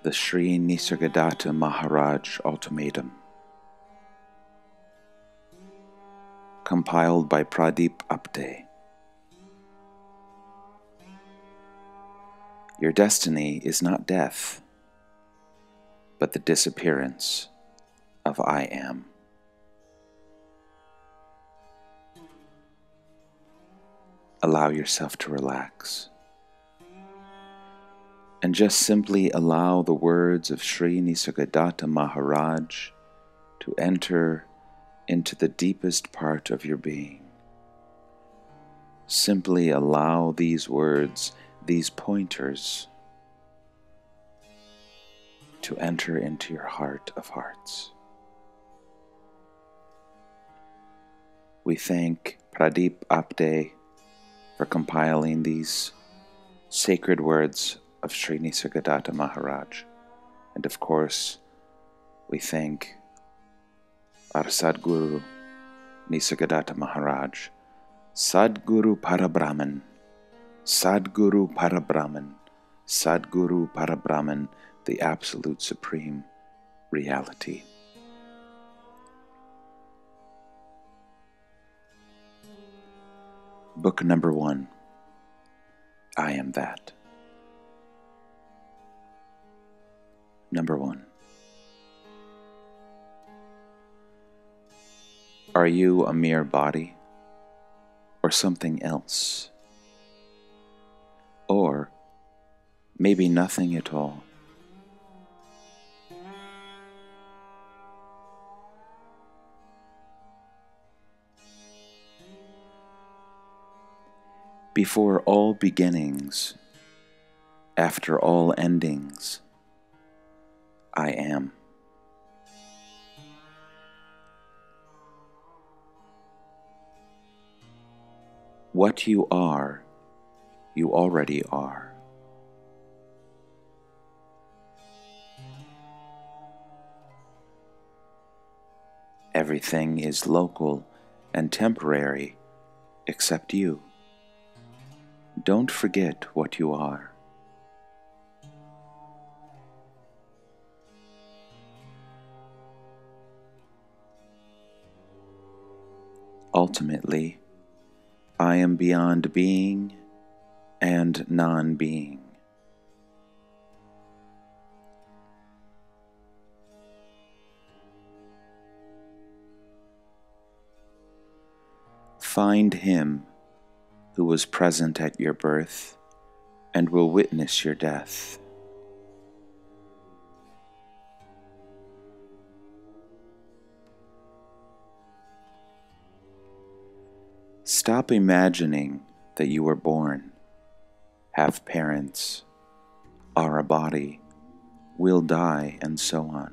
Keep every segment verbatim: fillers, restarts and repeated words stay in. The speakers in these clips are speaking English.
the Sri Nisargadatta Maharaj Ultimatum, compiled by Pradeep Apte. Your destiny is not death, but the disappearance of I Am. Allow yourself to relax, and just simply allow the words of Sri Nisargadatta Maharaj to enter into the deepest part of your being. Simply allow these words, these pointers, to enter into your heart of hearts. We thank Pradeep Apte for compiling these sacred words of Sri Nisargadatta Maharaj. And of course, we thank our Sadguru Nisargadatta Maharaj, Sadguru Parabrahman, Sadguru Parabrahman, Sadguru Parabrahman, the Absolute Supreme Reality. Book number one, I Am That. Number one. Are you a mere body or something else? Or maybe nothing at all? Before all beginnings, after all endings, I am. What you are, you already are. Everything is local and temporary except you. Don't forget what you are. Ultimately, I am beyond being and non-being. Find him who was present at your birth and will witness your death. Stop imagining that you were born, have parents, are a body, will die, and so on.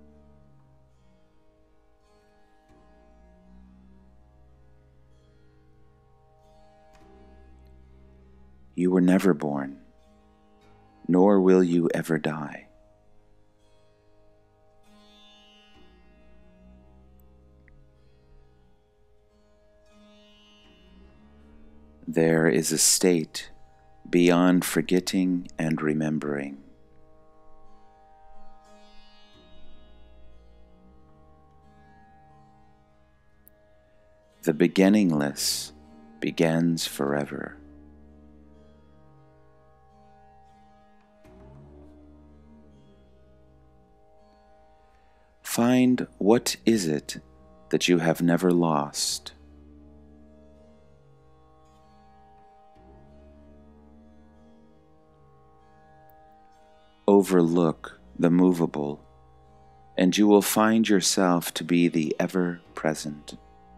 You were never born, nor will you ever die. There is a state beyond forgetting and remembering. The beginningless begins forever. Find what is it that you have never lost. Overlook the movable, and you will find yourself to be the ever-present.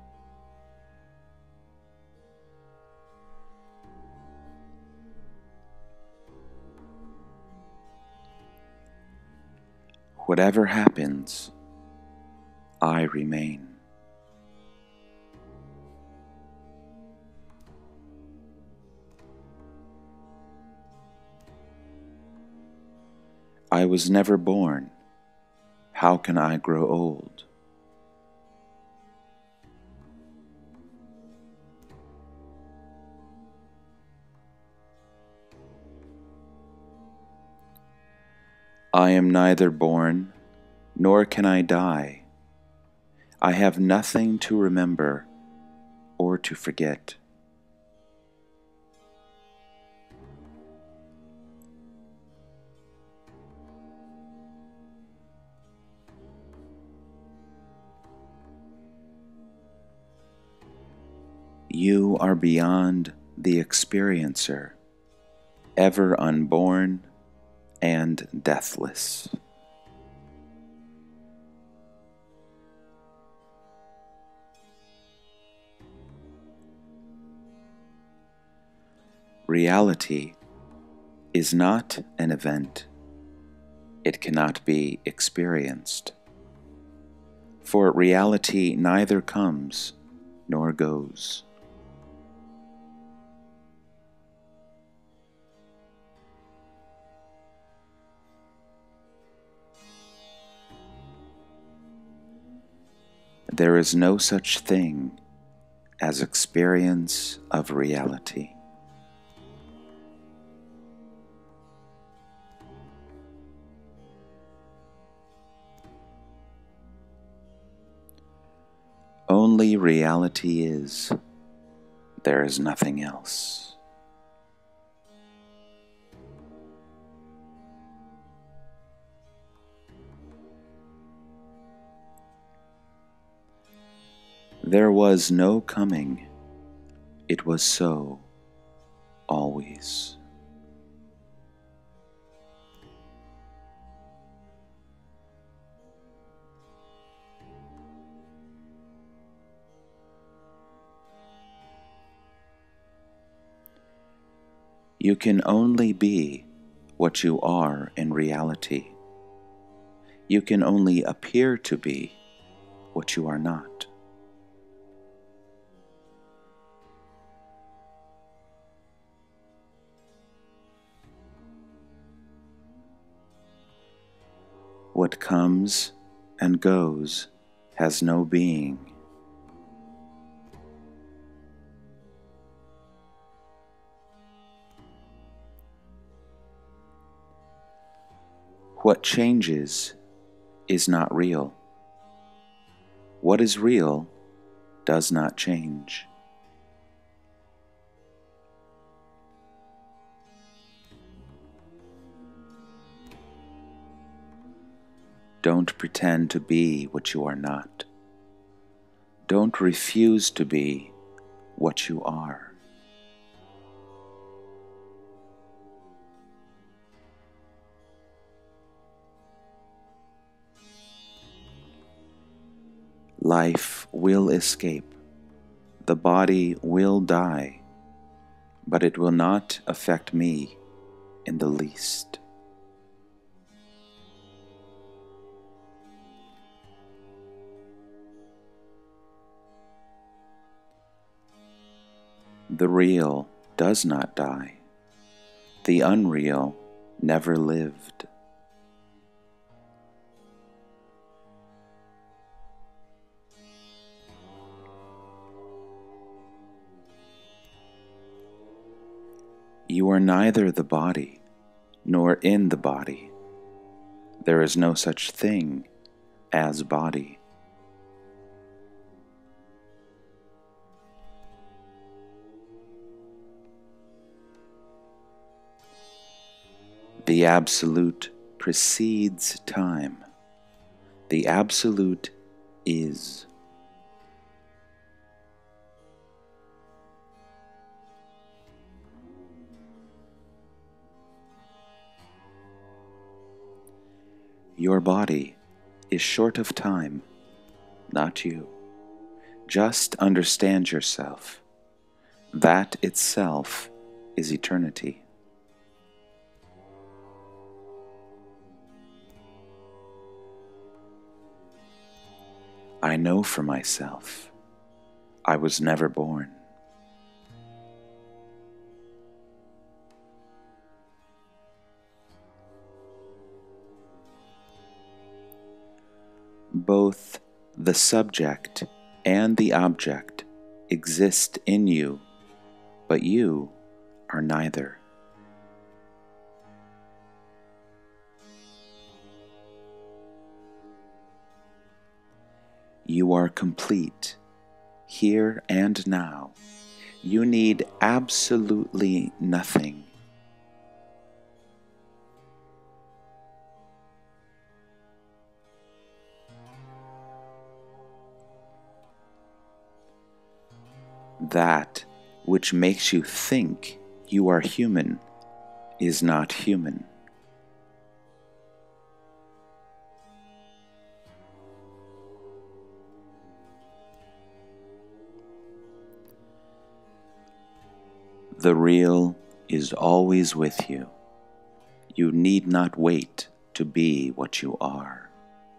Whatever happens, I remain. I was never born. How can I grow old? I I am neither born, nor can I die. I have nothing to remember or to forget. You are beyond the experiencer, ever unborn and deathless. Reality is not an event. It cannot be experienced. For reality neither comes nor goes. There is no such thing as experience of reality. Only reality is. There is nothing else. There was no coming. It was so, always. You can only be what you are in reality. You can only appear to be what you are not. What comes and goes has no being. What changes is not real. What is real does not change. Don't pretend to be what you are not. Don't refuse to be what you are. Life will escape. The body will die, but it will not affect me in the least. The real does not die. The unreal never lived. You are neither the body nor in the body. There is no such thing as body. The Absolute precedes time. The Absolute is. Your body is short of time, not you. Just understand yourself. That itself is eternity. I know for myself, I was never born. Both the subject and the object exist in you, but you are neither. You are complete, here and now. You need absolutely nothing. That which makes you think you are human is not human. The real is always with you. You need not wait to be what you are.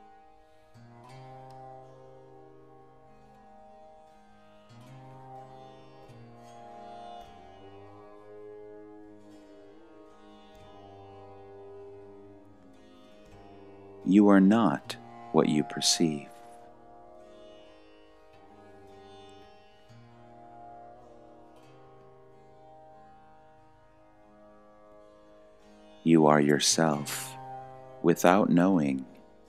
You are not what you perceive. You are yourself without knowing.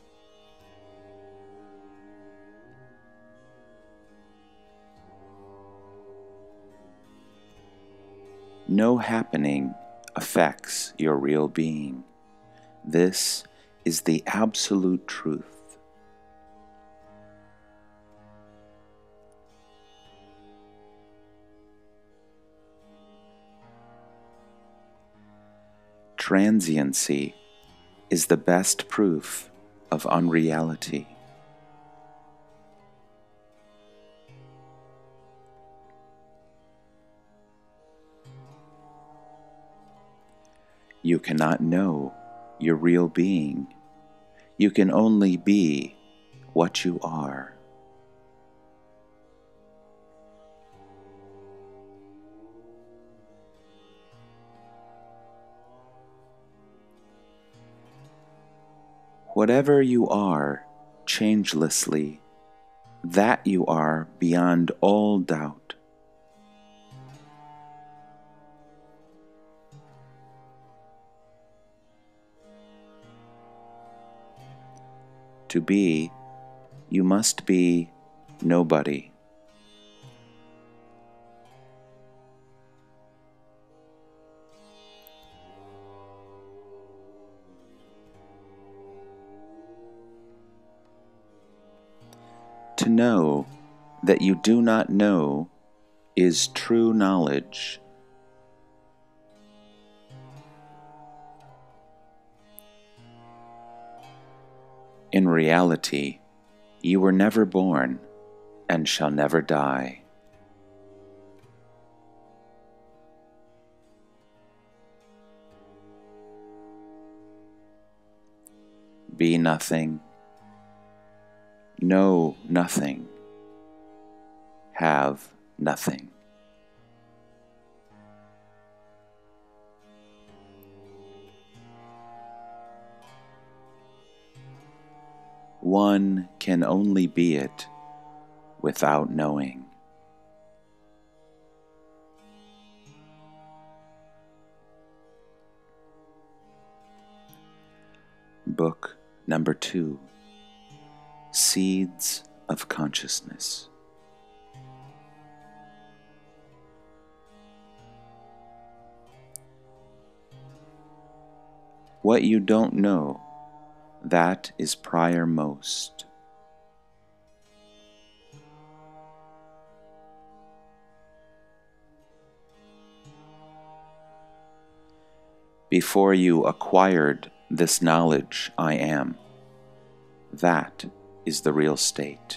No happening affects your real being. This is the absolute truth. Transiency is the best proof of unreality. You cannot know your real being. You can only be what you are. Whatever you are changelessly, that you are beyond all doubt. To be, you must be nobody. To know that you do not know is true knowledge. In reality, you were never born and shall never die. Be nothing, know nothing, have nothing. One can only be it without knowing. Book number two, Seeds of Consciousness. What you don't know, that is prior most. Before you acquired this knowledge, I am. That is the real state.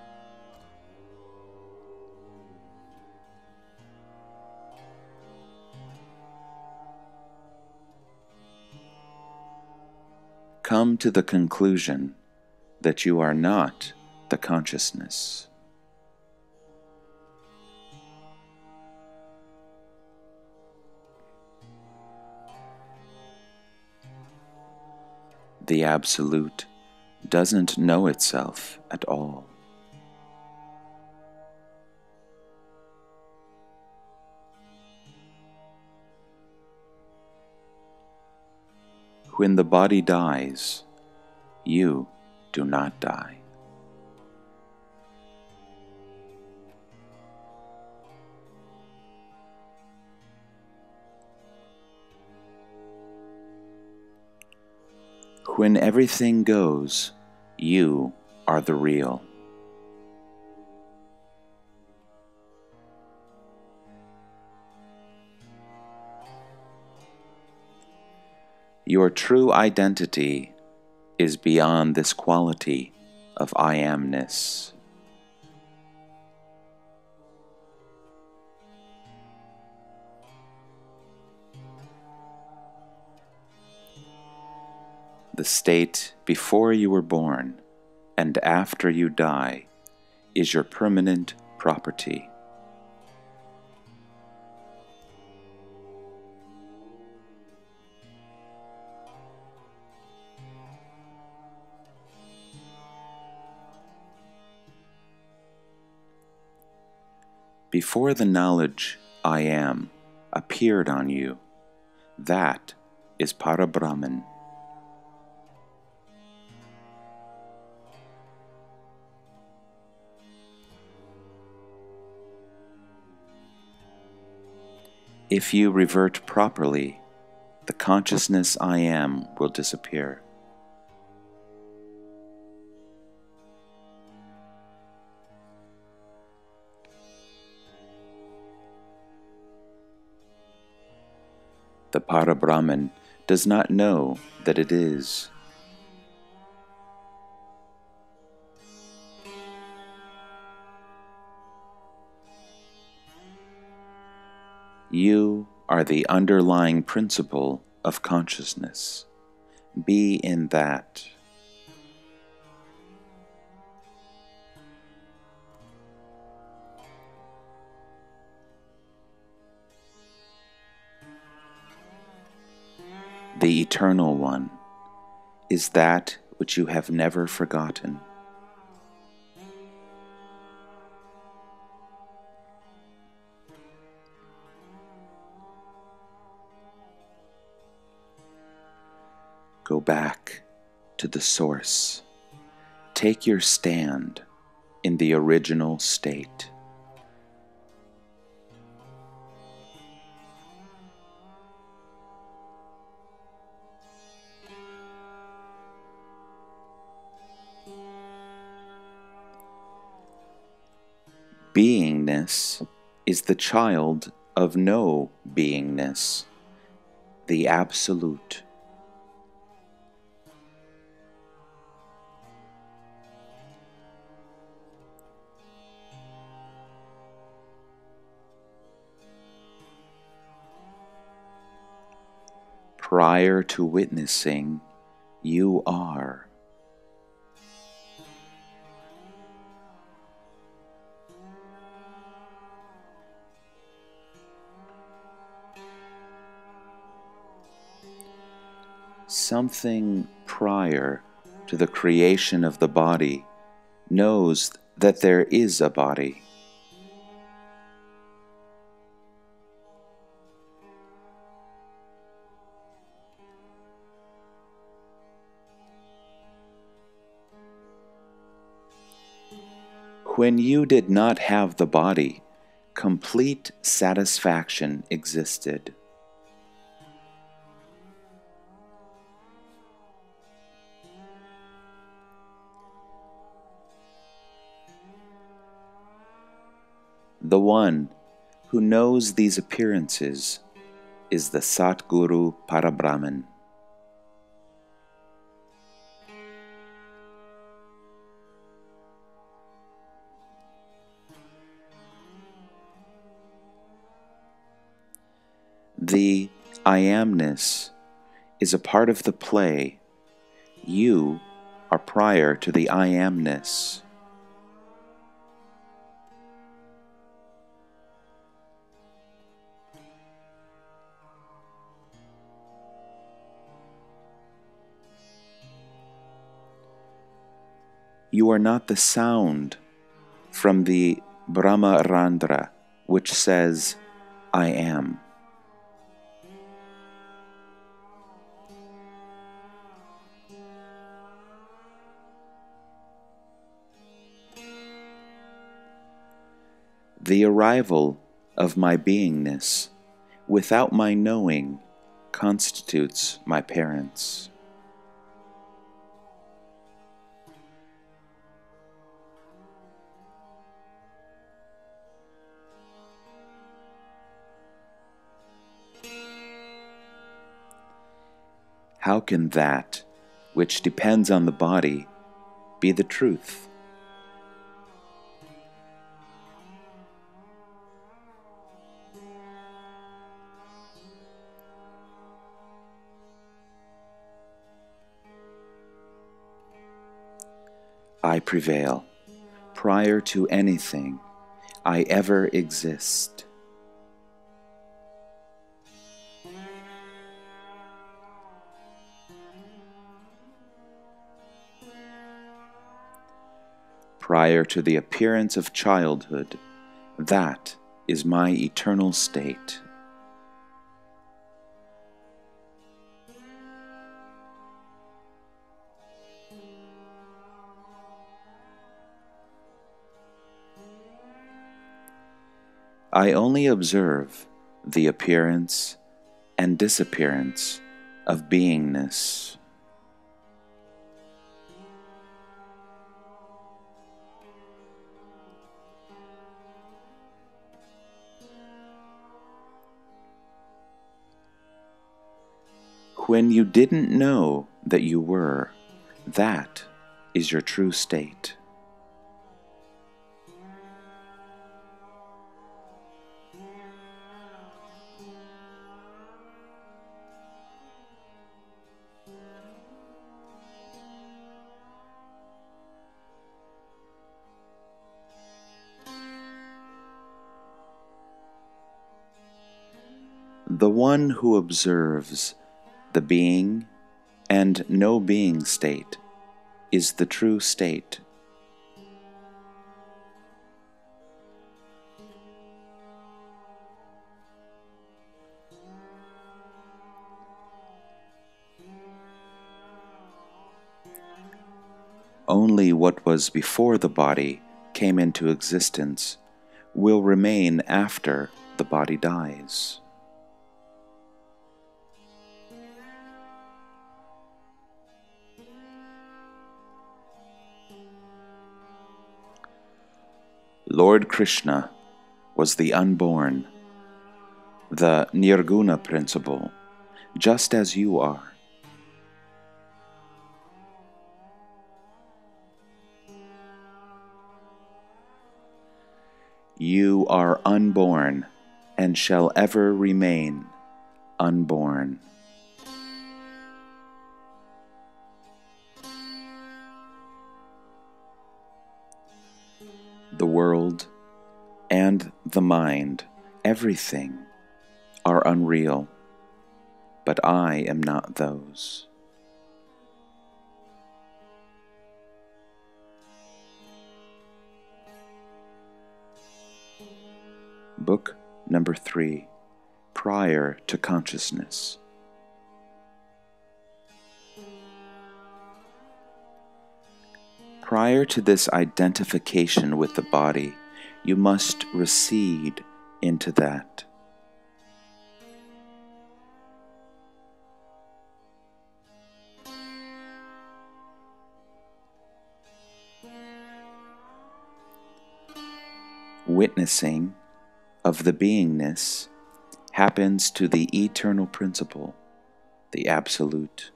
Come to the conclusion that you are not the consciousness. The Absolute doesn't know itself at all. When the body dies, you do not die. When everything goes, you are the real. Your true identity is beyond this quality of I amness. The state before you were born and after you die is your permanent property. Before the knowledge I am appeared on you, that is Parabrahman. If you revert properly, the consciousness I am will disappear. The Parabrahman does not know that it is. You are the underlying principle of consciousness. Be in that. The Eternal One is that which you have never forgotten. Go back to the source. Take your stand in the original state. Beingness is the child of no beingness, the Absolute. Prior to witnessing, you are. Something prior to the creation of the body knows that there is a body. When you did not have the body, complete satisfaction existed. The one who knows these appearances is the Satguru Parabrahman. The I amness is a part of the play. You are prior to the I amness. You are not the sound from the Brahma Randra, which says, I am. The arrival of my beingness, without my knowing, constitutes my parents. how can that which depends on the body be the truth? I prevail prior to anything I ever exist. Prior to the appearance of childhood, that is my eternal state. I only observe the appearance and disappearance of beingness. When you didn't know that you were, that is your true state. The one who observes the being and no being state is the true state. Only what was before the body came into existence will remain after the body dies. Lord Krishna was the unborn, the Nirguna principle, just as you are. You are unborn and shall ever remain unborn. The world and the mind, everything, are unreal, but I am not those. Book number three, Prior to Consciousness. Prior to this identification with the body, you must recede into that. Witnessing of the beingness happens to the eternal principle, the Absolute.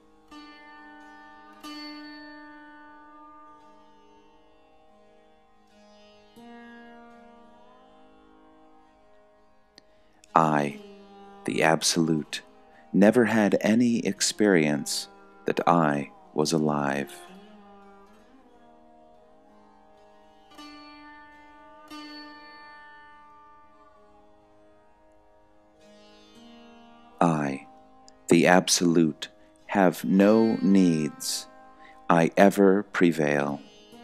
I, the Absolute, never had any experience that I was alive. I, the Absolute, have no needs. I ever prevail.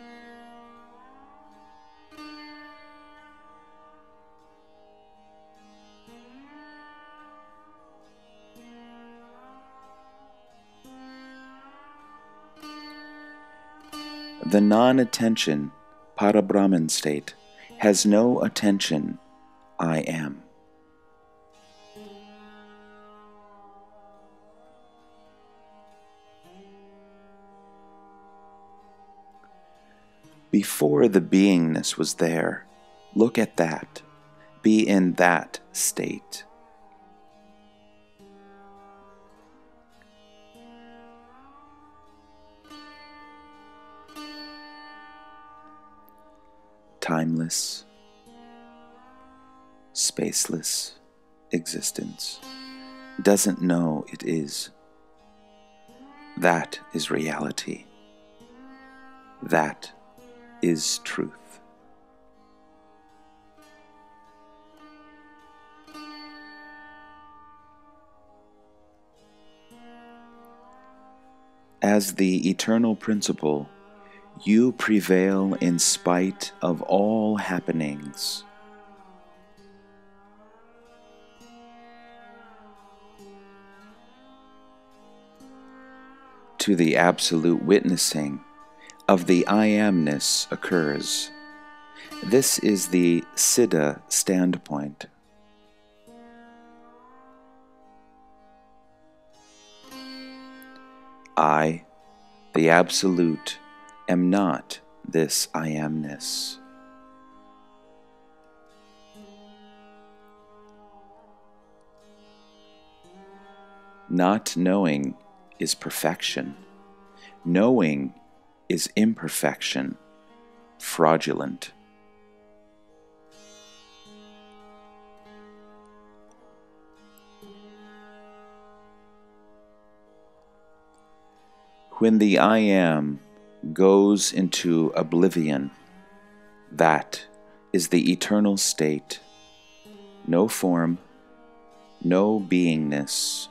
The non-attention, Parabrahman state, has no attention, I am. Before the beingness was there, look at that, be in that state. timeless, spaceless existence doesn't know it is. That is reality. That is truth. As the eternal principle, you prevail in spite of all happenings. To the absolute witnessing of the I amness occurs. This is the Siddha standpoint. I, the Absolute, am not this I amness. Not knowing is perfection. Knowing is imperfection, fraudulent. When the I Am goes into oblivion, that is the eternal state. No form, no beingness.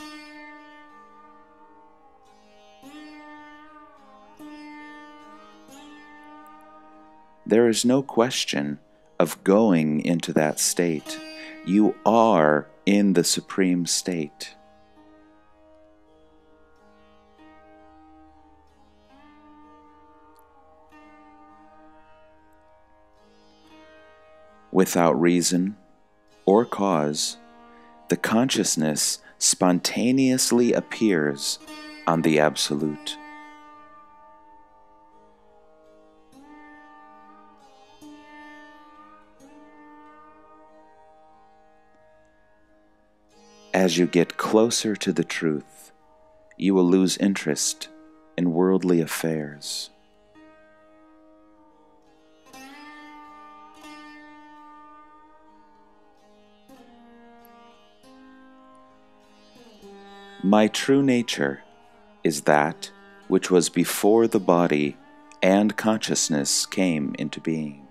There is no question of going into that state. You are in the supreme state. Without reason or cause, the consciousness spontaneously appears on the Absolute. As you get closer to the truth, you will lose interest in worldly affairs. My true nature is that which was before the body and consciousness came into being.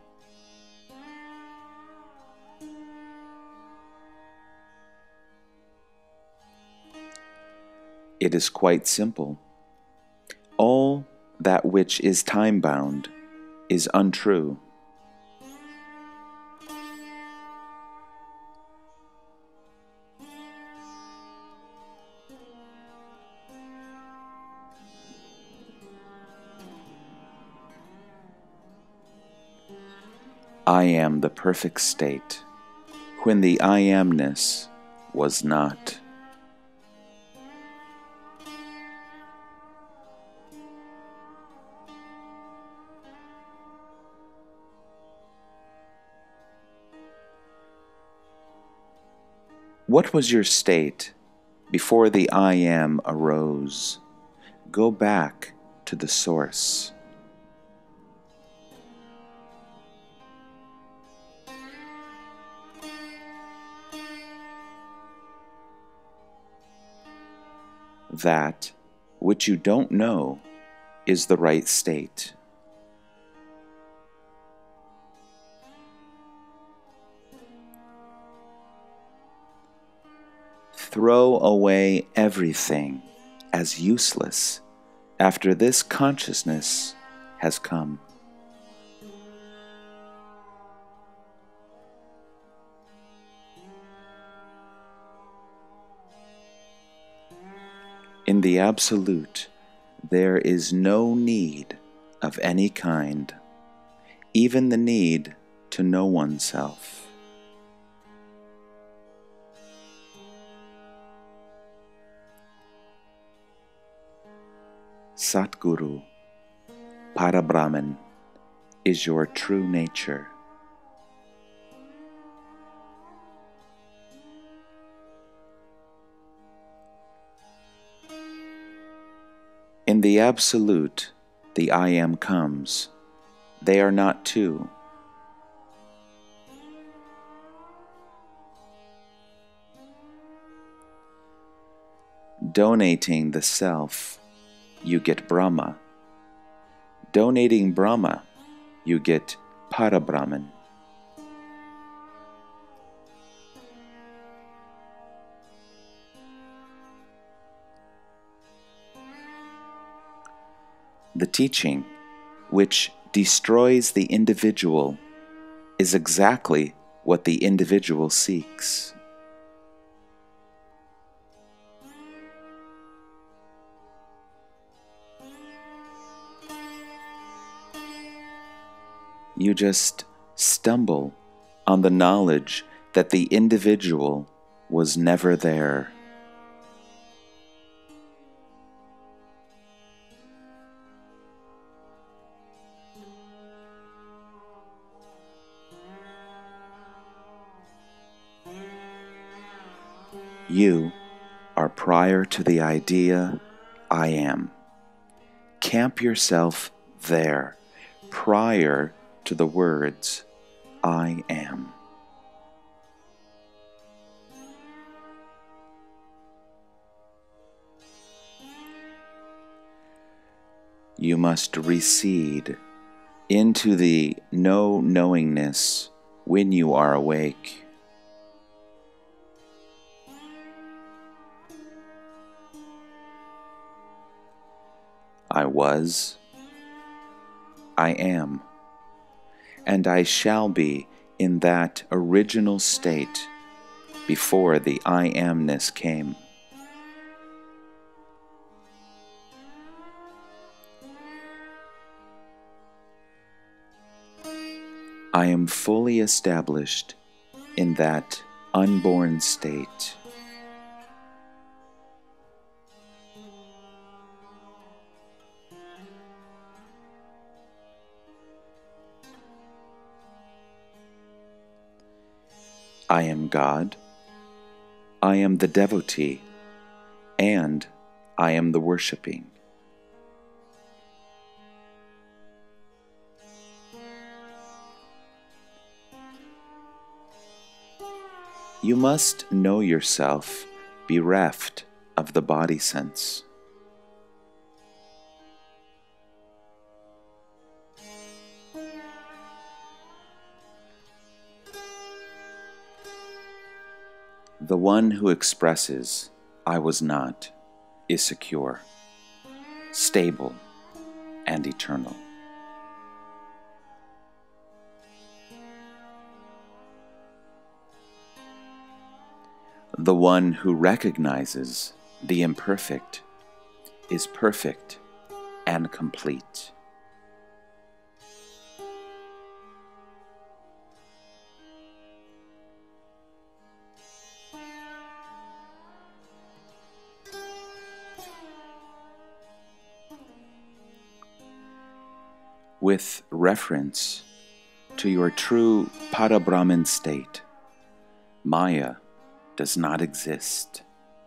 It is quite simple. All that which is time-bound is untrue. I am the perfect state, when the I amness was not. What was your state before the I Am arose? Go back to the source. That which you don't know is the right state. Throw away everything as useless after this consciousness has come. In the Absolute, there is no need of any kind, even the need to know oneself. Satguru, Parabrahman, is your true nature. In the Absolute, the I Am comes. They are not two, Donating the self, you get Brahma. Donating Brahma, you get Parabrahman. The teaching, which destroys the individual, is exactly what the individual seeks. You just stumble on the knowledge that the individual was never there. You are prior to the idea, I am. Camp yourself there, prior to the words, I am. You must recede into the no-knowingness when you are awake. I was, I am, and I shall be in that original state before the I amness came. I am fully established in that unborn state. I am God, I am the devotee, and I am the worshipping. You must know yourself bereft of the body sense. The one who expresses, I was not, is secure, stable, and eternal. The one who recognizes the imperfect is perfect and complete. With reference to your true Parabrahman state, Maya does not exist.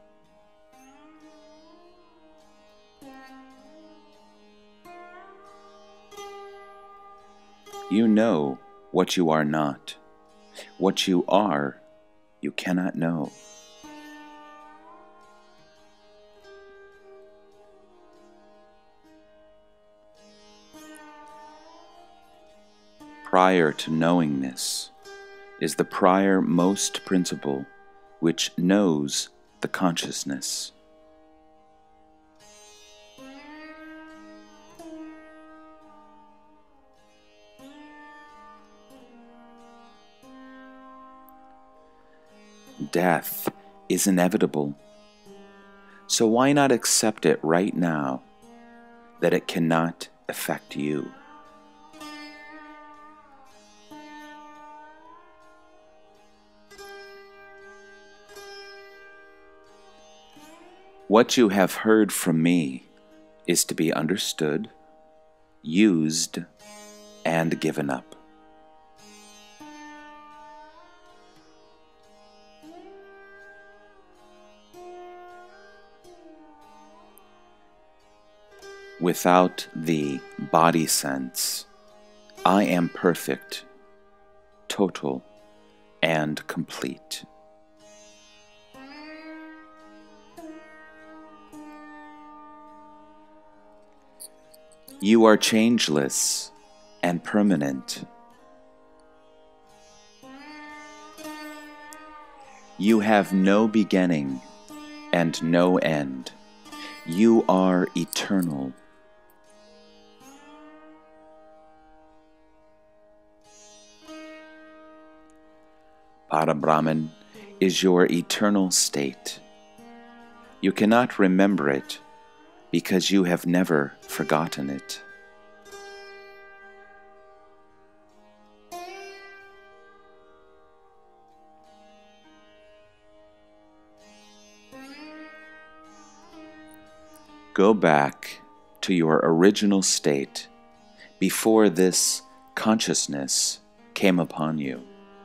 You know what you are not. What you are, you cannot know. Prior to knowingness is the prior most principle which knows the consciousness. Death is inevitable, so why not accept it right now that it cannot affect you? What you have heard from me is to be understood, used, and given up. Without the body sense, I am perfect, total, and complete. You are changeless and permanent. You have no beginning and no end. You are eternal. Parabrahman is your eternal state. You cannot remember it because you have never forgotten it. Go back to your original state before this consciousness came upon you.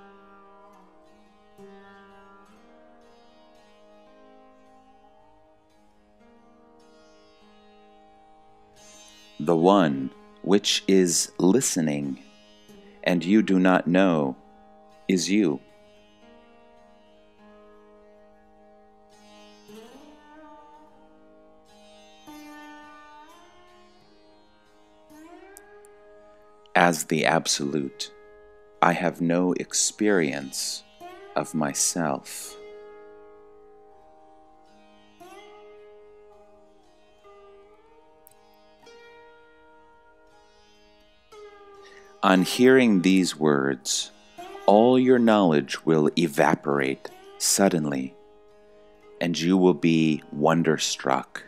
The one which is listening and you do not know is you. As the Absolute, I have no experience of myself. On hearing these words, all your knowledge will evaporate suddenly, and you will be wonderstruck.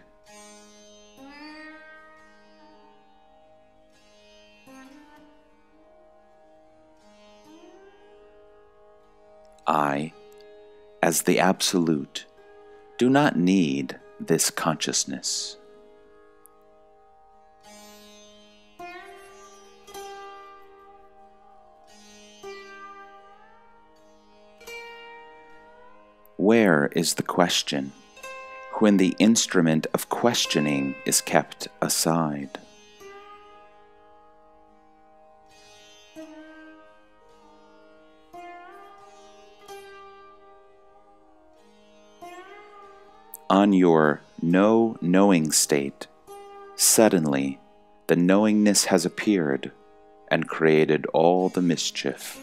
I, as the Absolute, do not need this consciousness. Where is the question when the instrument of questioning is kept aside? On your no knowing state, suddenly the knowingness has appeared and created all the mischief.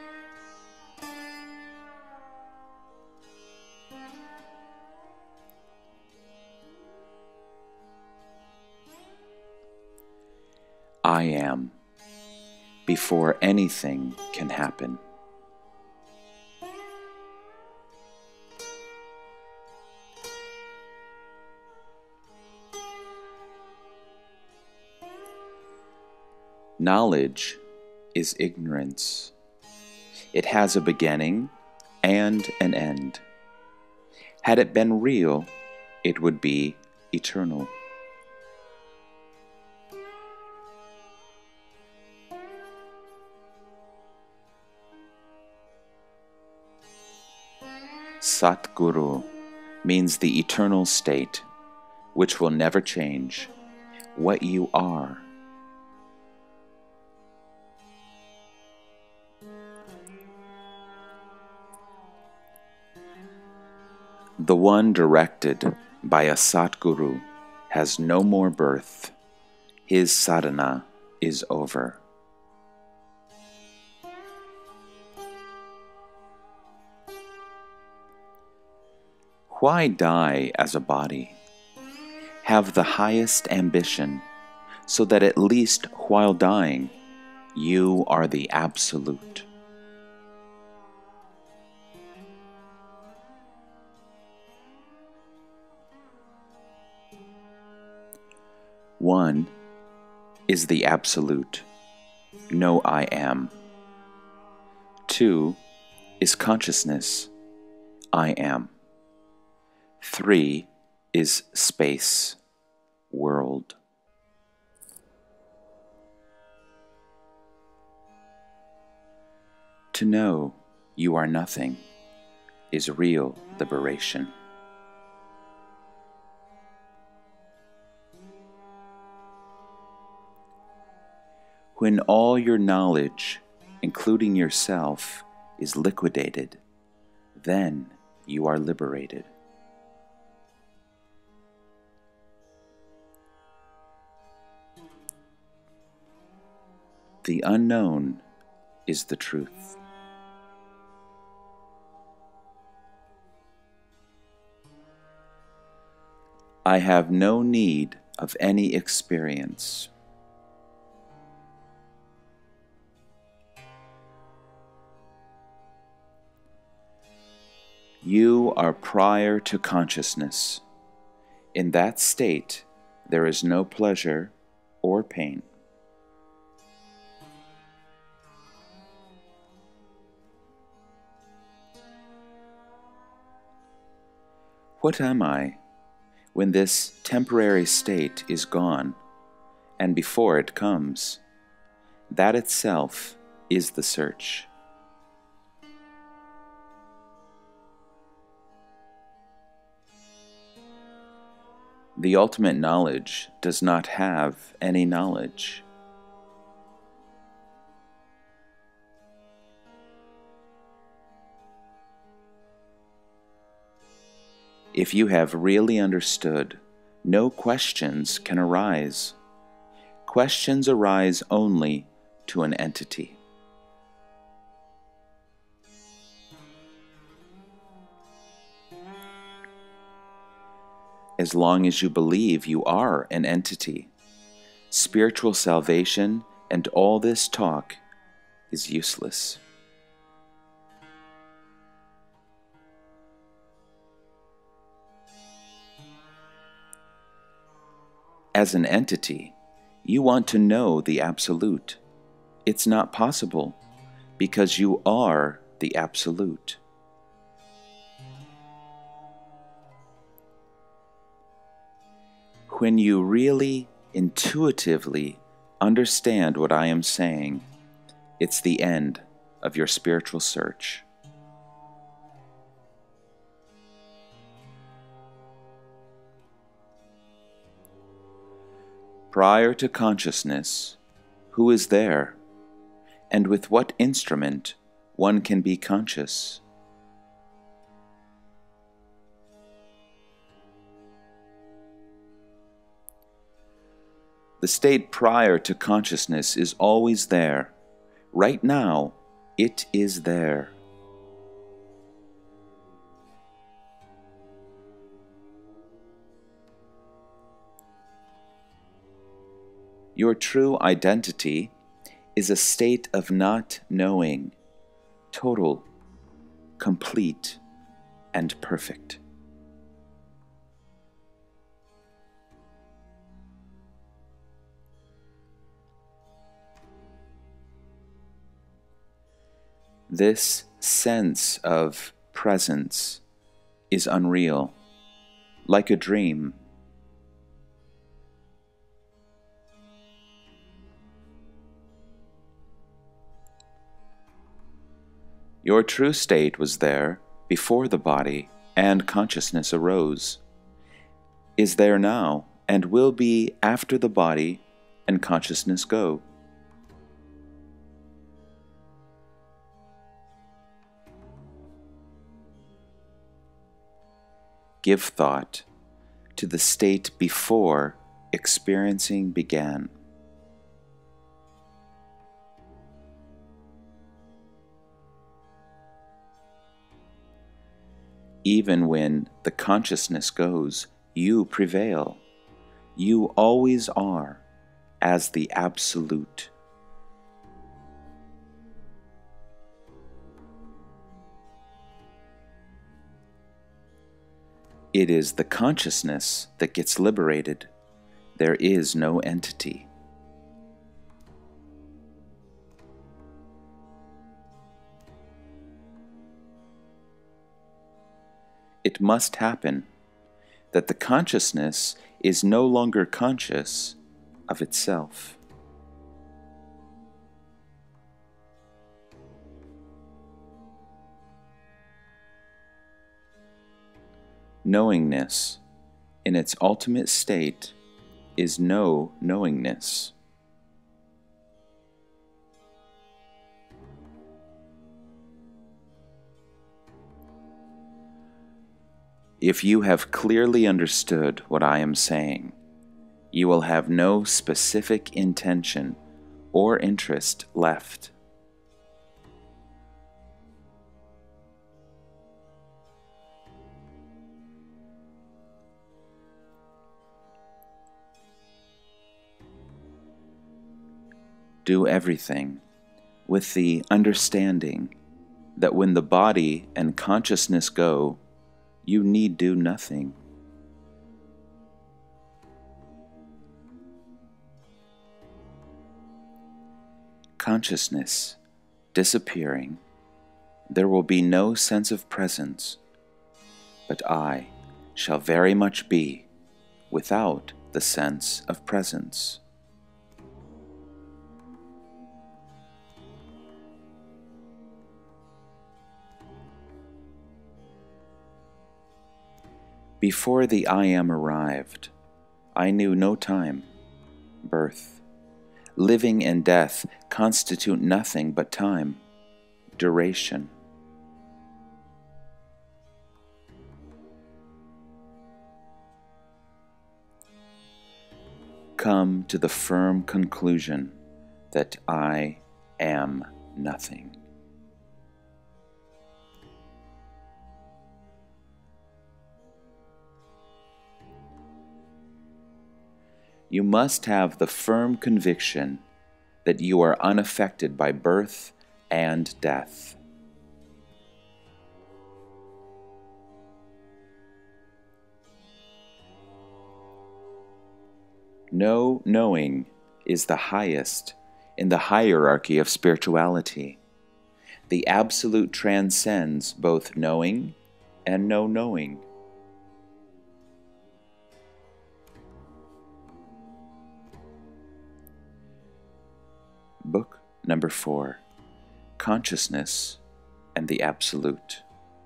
I am, before anything can happen. Knowledge is ignorance. It has a beginning and an end. Had it been real, it would be eternal. Satguru means the eternal state, which will never change, what you are. The one directed by a Satguru has no more birth. His sadhana is over. Why die as a body? Have the highest ambition, so that at least while dying, you are the Absolute. One is the Absolute, no I am. Two is consciousness, I am. Three is space, world. To know you are nothing is real liberation. When all your knowledge, including yourself, is liquidated, then you are liberated. The unknown is the truth. I have no need of any experience. You are prior to consciousness. In that state, there is no pleasure or pain. What am I when this temporary state is gone and before it comes? That itself is the search. The ultimate knowledge does not have any knowledge. If you have really understood, no questions can arise. Questions arise only to an entity. As long as you believe you are an entity, spiritual salvation and all this talk is useless. As an entity, you want to know the Absolute. It's not possible, because you are the Absolute. When you really, intuitively understand what I am saying, it's the end of your spiritual search. Prior to consciousness, who is there, and with what instrument one can be conscious? The state prior to consciousness is always there. Right now, it is there. Your true identity is a state of not knowing, total, complete, and perfect. This sense of presence is unreal, like a dream. Your true state was there before the body and consciousness arose, is there now, and will be after the body and consciousness go. Give thought to the state before experiencing began. Even when the consciousness goes, you prevail. You always are as the Absolute. It is the consciousness that gets liberated. There is no entity. It must happen that the consciousness is no longer conscious of itself. Knowingness, in its ultimate state, is no knowingness. If you have clearly understood what I am saying, you will have no specific intention or interest left. Do everything with the understanding that when the body and consciousness go, you need do nothing. Consciousness disappearing, there will be no sense of presence, but I shall very much be without the sense of presence. Before the I Am arrived, I knew no time, birth. Living and death constitute nothing but time, duration. Come to the firm conclusion that I am nothing. You must have the firm conviction that you are unaffected by birth and death. No knowing is the highest in the hierarchy of spirituality. The Absolute transcends both knowing and no knowing. Book number four, Consciousness and the Absolute.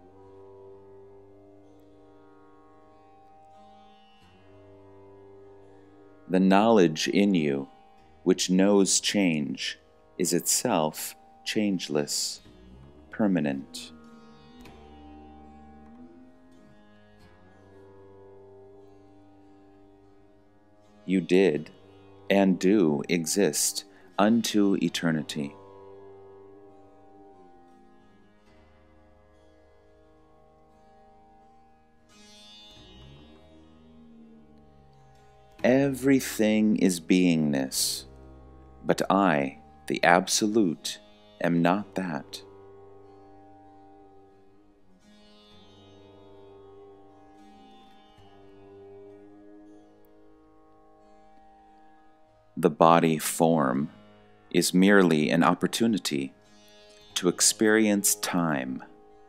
The knowledge in you, which knows change, is itself changeless, permanent. You did and do exist unto eternity. Everything is beingness, but I, the Absolute, am not that. The body form is merely an opportunity to experience time.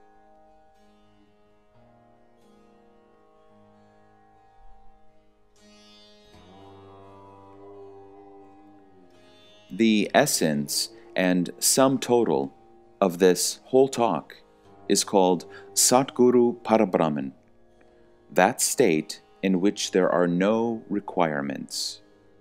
The essence and sum total of this whole talk is called Satguru Parabrahman, that state in which there are no requirements.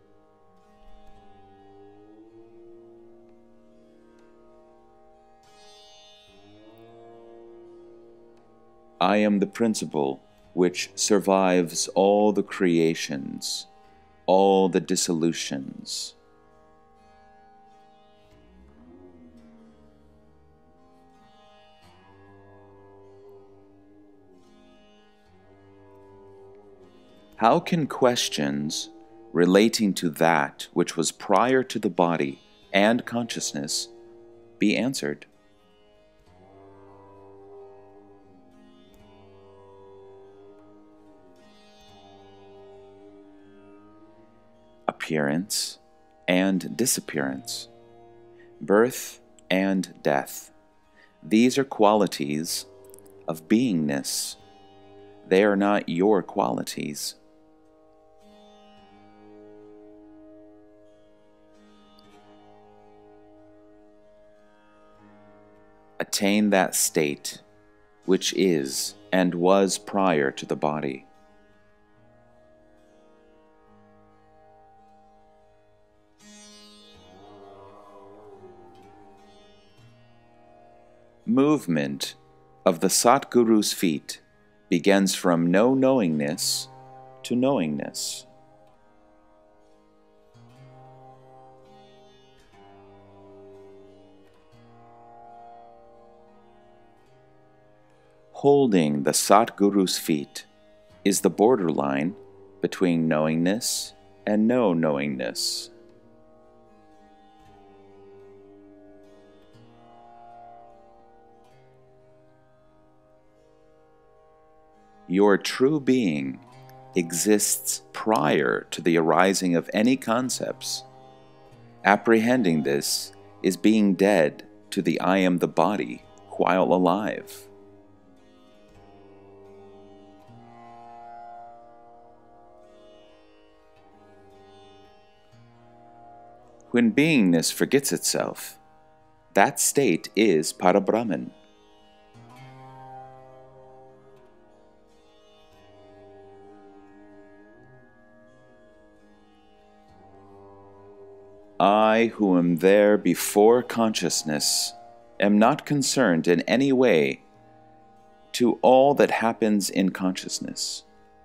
I am the principle which survives all the creations, all the dissolutions. How can questions relating to that which was prior to the body and consciousness be answered? Appearance and disappearance, birth and death. These are qualities of beingness. They are not your qualities. Attain that state which is and was prior to the body. Movement of the Satguru's feet begins from no knowingness to knowingness. Holding the Satguru's feet is the borderline between knowingness and no-knowingness. Your true being exists prior to the arising of any concepts. Apprehending this is being dead to the I am the body while alive. When beingness forgets itself, that state is Parabrahman. I, who am there before consciousness, am not concerned in any way to all that happens in consciousness.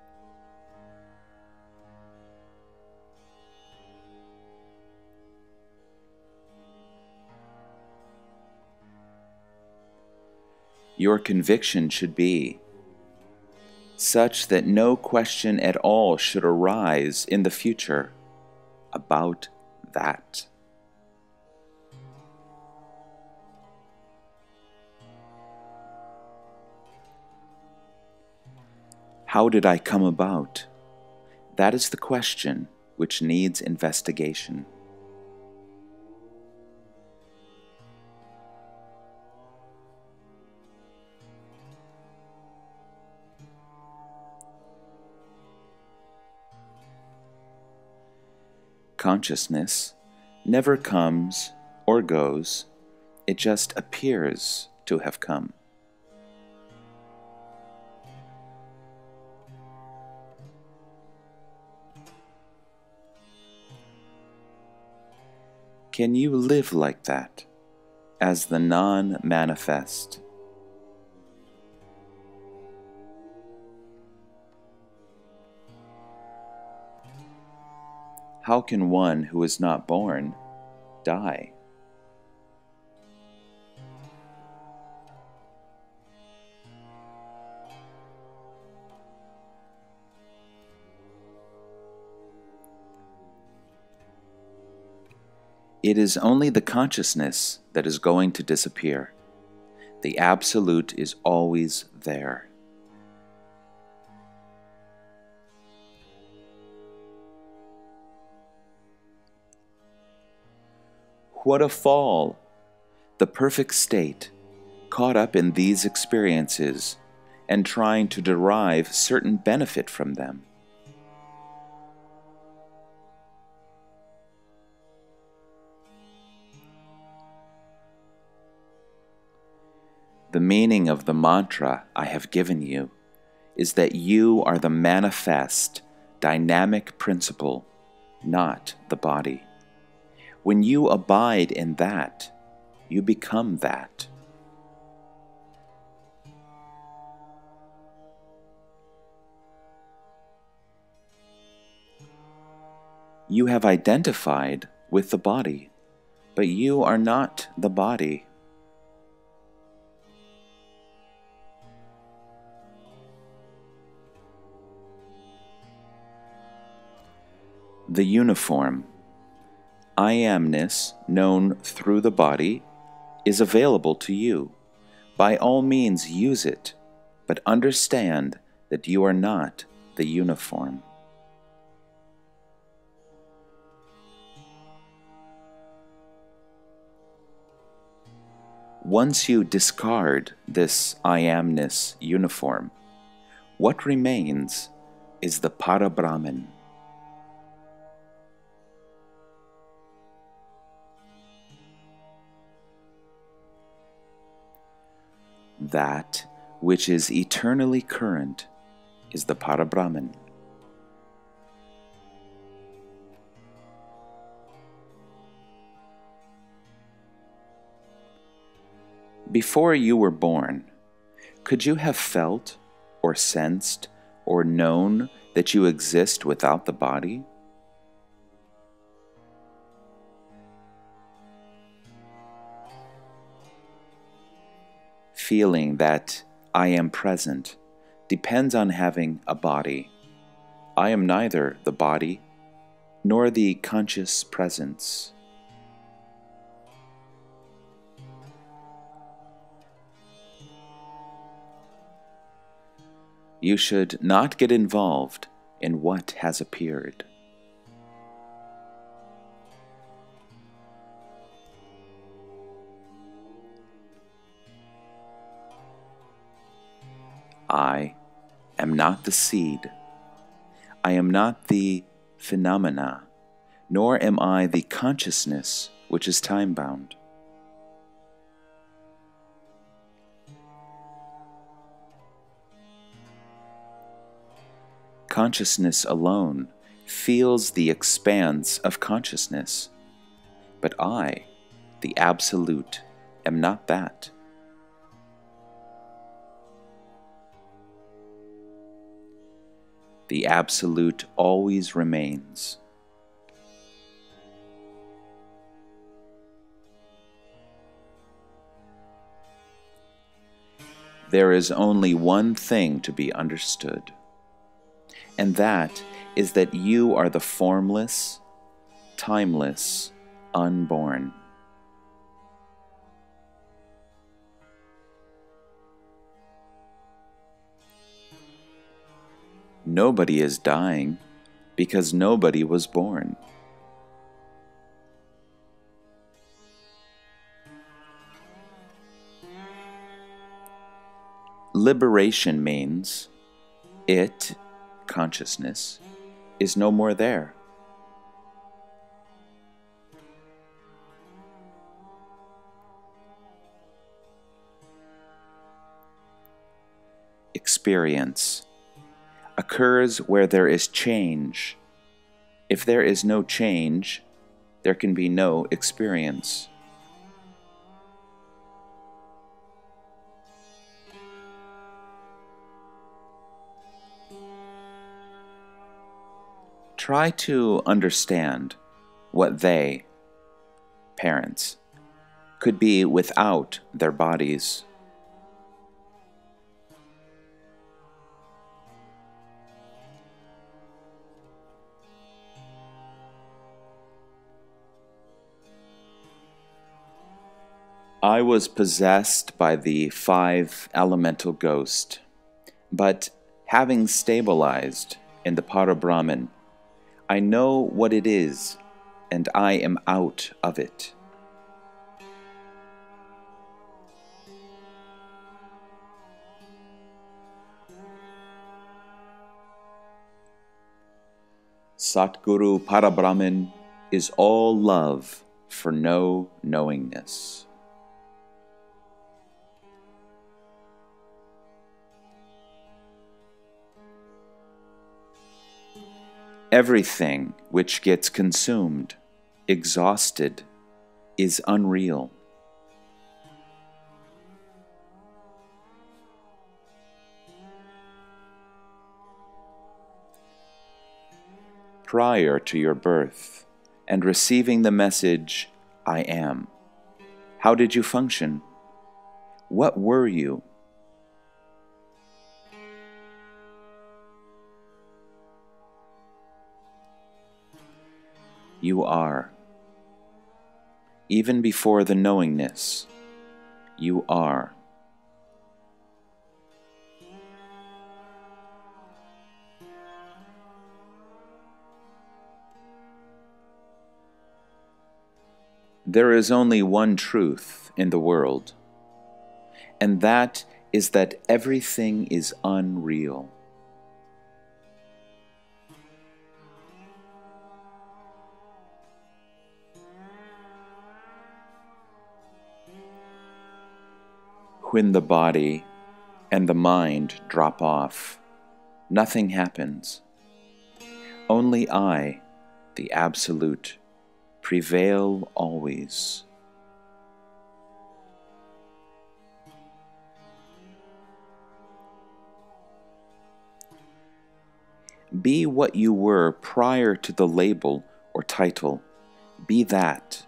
Your conviction should be such that no question at all should arise in the future about that. How did I come about? That is the question which needs investigation. Consciousness never comes or goes, it just appears to have come. Can you live like that, as the non-manifest? How can one who is not born die? It is only the consciousness that is going to disappear. The Absolute is always there. What a fall! The perfect state, caught up in these experiences and trying to derive certain benefit from them. The meaning of the mantra I have given you is that you are the manifest, dynamic principle, not the body. When you abide in that, you become that. You have identified with the body, but you are not the body. The uniform, I amness known through the body, is available to you. By all means use it, but understand that you are not the uniform. Once you discard this I amness uniform, what remains is the Parabrahman. That which is eternally current is the Parabrahman. Before you were born, could you have felt or sensed or known that you exist without the body? Feeling that I am present depends on having a body. I am neither the body nor the conscious presence. You should not get involved in what has appeared. I am not the seed. I am not the phenomena, nor am I the consciousness which is time-bound. Consciousness alone feels the expanse of consciousness, but I, the Absolute, am not that. The Absolute always remains. There is only one thing to be understood, and that is that you are the formless, timeless, unborn. Nobody is dying because nobody was born. Liberation means it, consciousness, is no more there. Experience occurs where there is change. If there is no change, there can be no experience. Try to understand what they, parents, could be without their bodies. I was possessed by the five elemental ghost, but having stabilized in the Parabrahman, I know what it is, and I am out of it. Satguru Parabrahman is all love for no knowingness. Everything which gets consumed, exhausted, is unreal. Prior to your birth and receiving the message, I am, how did you function? What were you? You are. Even before the knowingness, you are. There is only one truth in the world, and that is that everything is unreal. When the body and the mind drop off, nothing happens. Only I, the Absolute, prevail always. Be what you were prior to the label or title. Be that.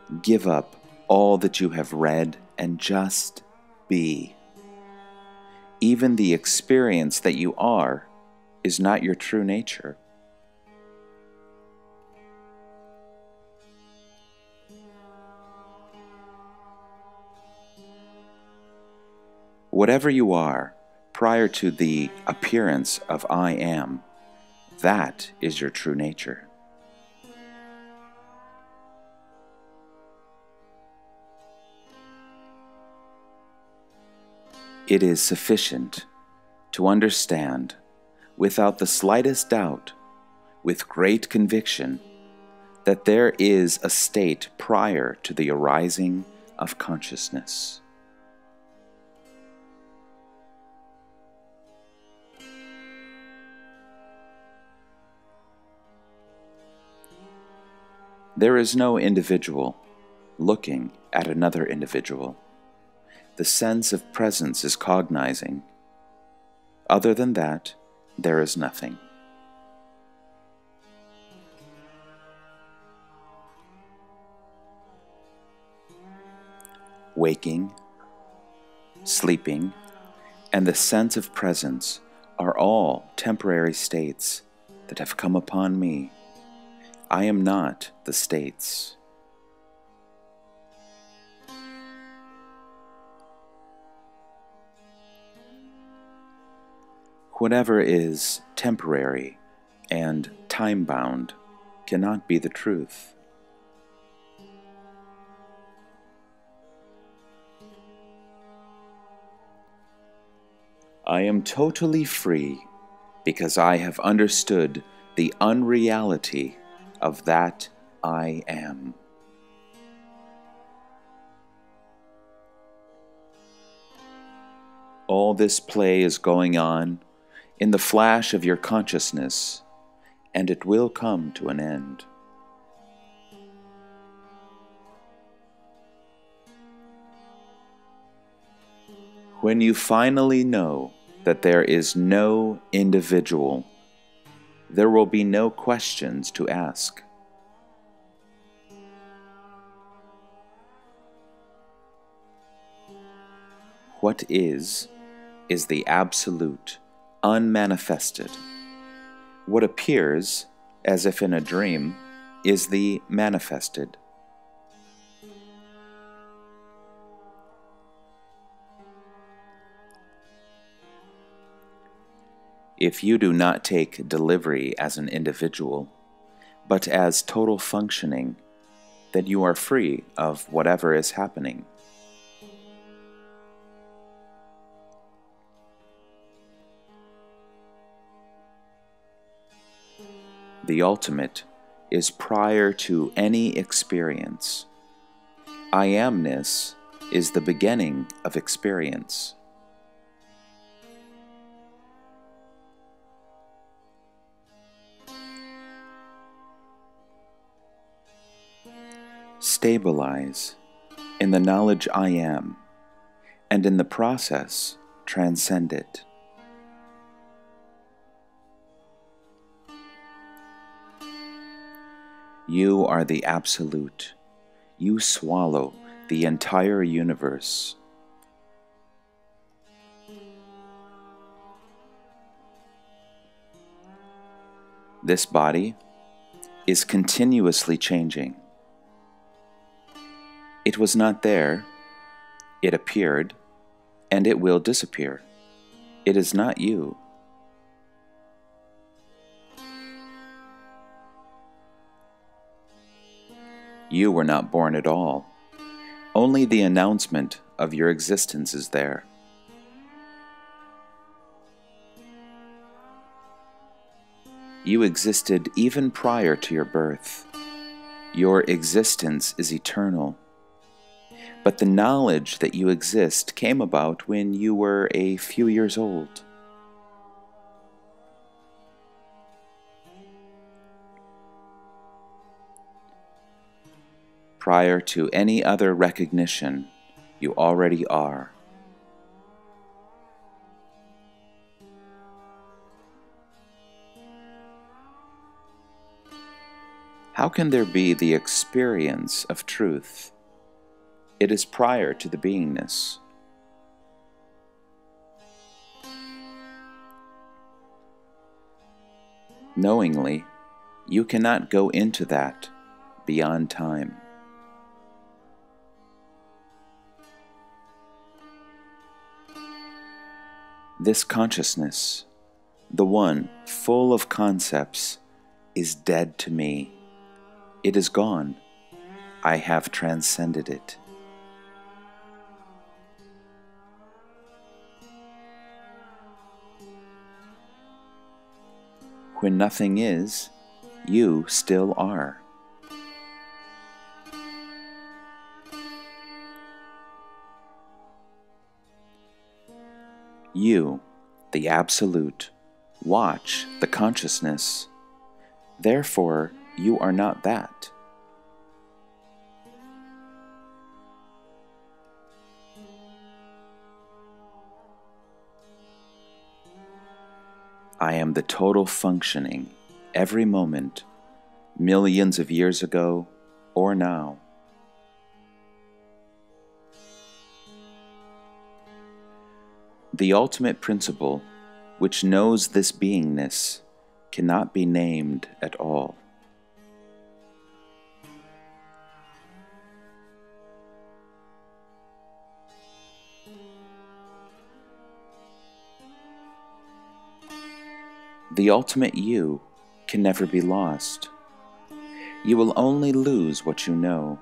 Give up all that you have read and just be. Even the experience that you are is not your true nature. Whatever you are prior to the appearance of I am, that is your true nature. It is sufficient to understand, without the slightest doubt, with great conviction, that there is a state prior to the arising of consciousness. There is no individual looking at another individual. The sense of presence is cognizing. Other than that, there is nothing. Waking, sleeping, and the sense of presence are all temporary states that have come upon me. I am not the states. Whatever is temporary and time-bound cannot be the truth. I am totally free because I have understood the unreality of that I am. All this play is going on in the flash of your consciousness, and it will come to an end. When you finally know that there is no individual, there will be no questions to ask. What is, is the absolute, unmanifested. What appears, as if in a dream, is the manifested. If you do not take delivery as an individual, but as total functioning, then you are free of whatever is happening. The ultimate is prior to any experience. I amness is the beginning of experience. Stabilize in the knowledge I am, and in the process transcend it. You are the Absolute. You swallow the entire universe. This body is continuously changing. It was not there, it appeared, and it will disappear. It is not you. You were not born at all. Only the announcement of your existence is there. You existed even prior to your birth. Your existence is eternal. But the knowledge that you exist came about when you were a few years old. Prior to any other recognition, you already are. How can there be the experience of truth? It is prior to the beingness. Knowingly, you cannot go into that beyond time. This consciousness, the one full of concepts, is dead to me. It is gone. I have transcended it. When nothing is, you still are. You, the Absolute, watch the consciousness. Therefore, you are not that. I am the total functioning, every moment, millions of years ago or now. The ultimate principle, which knows this beingness, cannot be named at all. The ultimate you can never be lost. You will only lose what you know.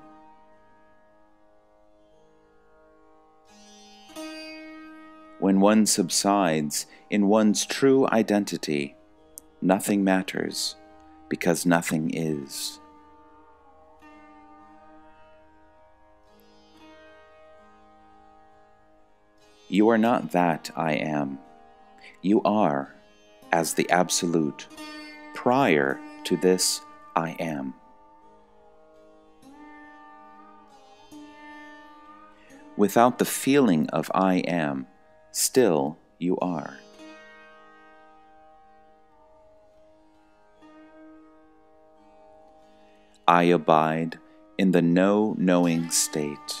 When one subsides in one's true identity, nothing matters, because nothing is. You are not that I am. You are, as the Absolute, prior to this I am. Without the feeling of I am, still you are. I abide in the no-knowing state.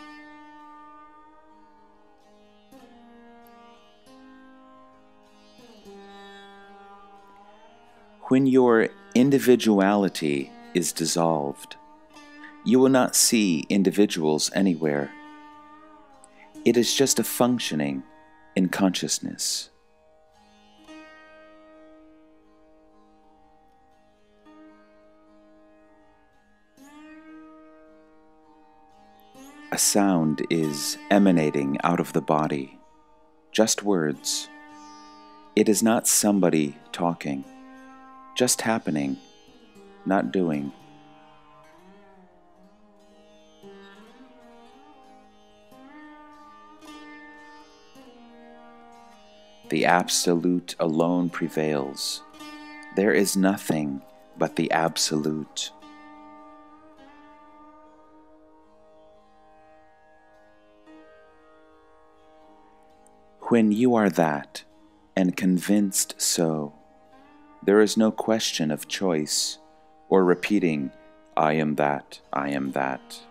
When your individuality is dissolved, you will not see individuals anywhere. It is just a functioning in consciousness. A sound is emanating out of the body, just words. It is not somebody talking, just happening, not doing. The Absolute alone prevails. There is nothing but the Absolute. When you are that, and convinced so, there is no question of choice or repeating, I am that, I am that.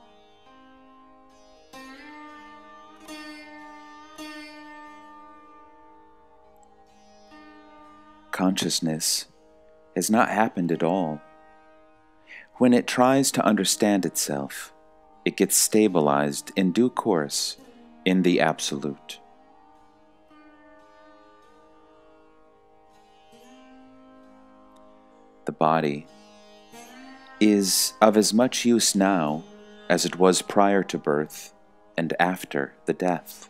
Consciousness has not happened at all. When it tries to understand itself, it gets stabilized in due course in the Absolute. The body is of as much use now as it was prior to birth and after the death.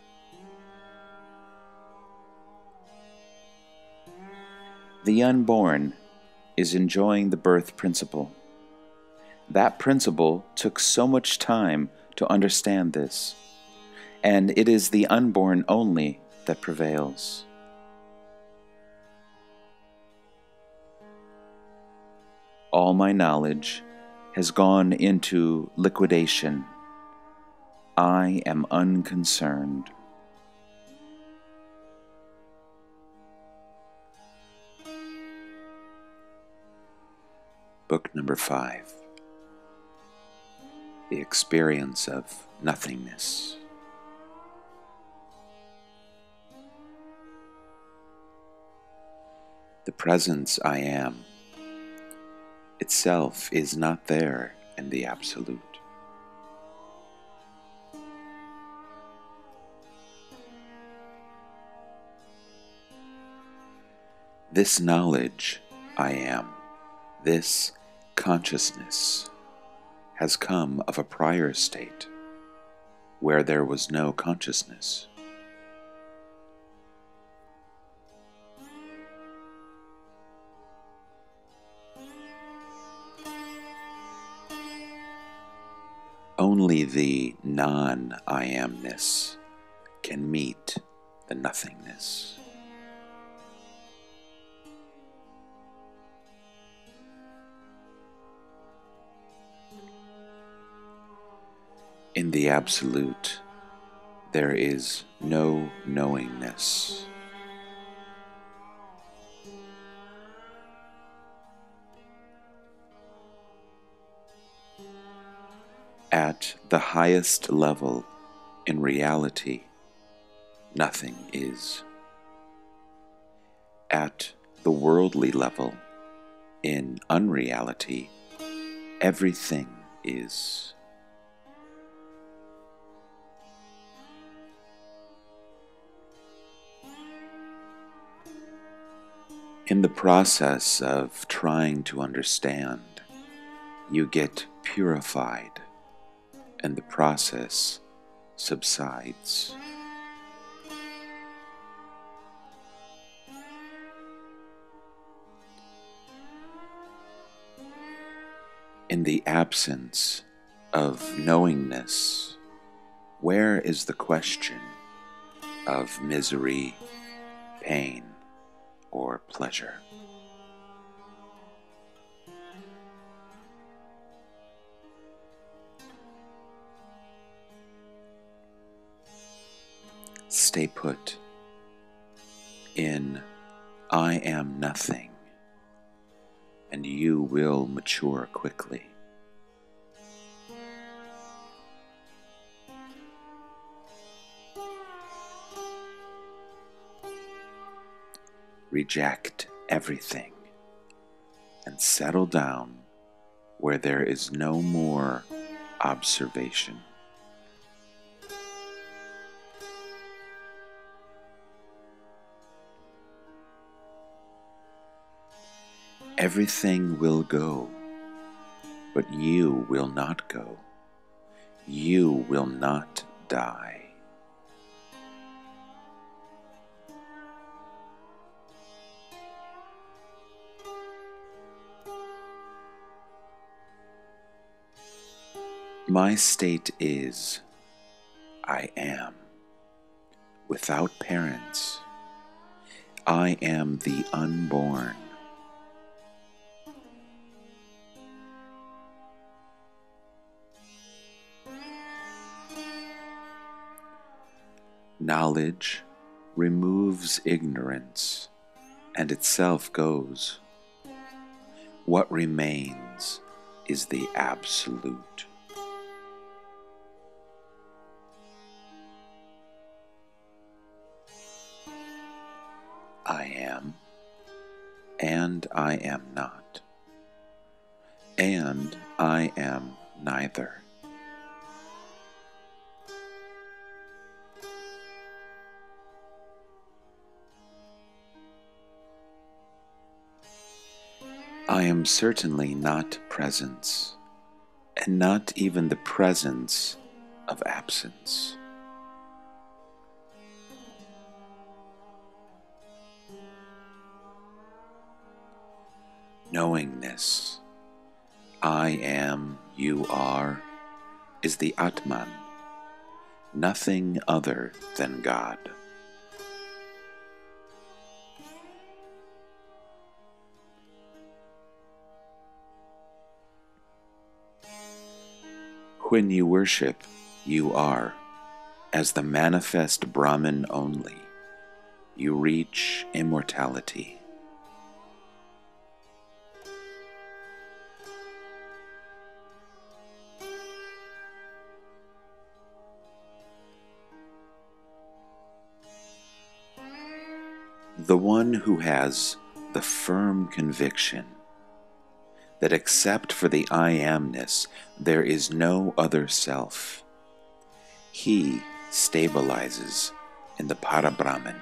The unborn is enjoying the birth principle. That principle took so much time to understand this, and it is the unborn only that prevails. All my knowledge has gone into liquidation. I am unconcerned. Book number five, The Experience of Nothingness. The presence I am itself is not there in the Absolute. This knowledge I am, this consciousness, has come of a prior state where there was no consciousness. Only the non-I amness can meet the nothingness. In the Absolute, there is no knowingness. At the highest level in reality, nothing is. At the worldly level, in unreality, everything is. In the process of trying to understand, you get purified, and the process subsides. In the absence of knowingness, where is the question of misery, pain, or pleasure? Stay put in I am nothing, and you will mature quickly. Reject everything and settle down where there is no more observation. Everything will go, but you will not go. You will not die. My state is, I am, without parents. I am the unborn. Knowledge removes ignorance and itself goes. What remains is the Absolute. I am, and I am not, and I am neither. I am certainly not presence, and not even the presence of absence. Knowingness, I am, you are, is the Atman, nothing other than God. When you worship, you are, as the manifest Brahman only, you reach immortality. The one who has the firm conviction that except for the I amness there is no other self, he stabilizes in the Parabrahman.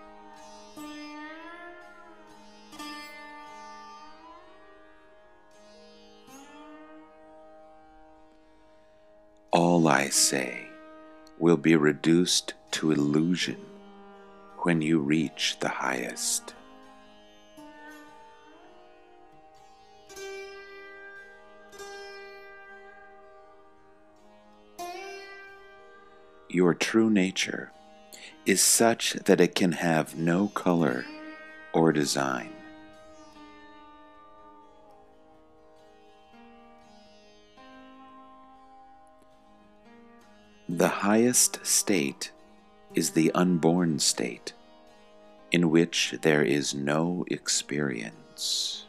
All I say will be reduced to illusion when you reach the highest. Your true nature is such that it can have no color or design. The highest state is the unborn state, in which there is no experience.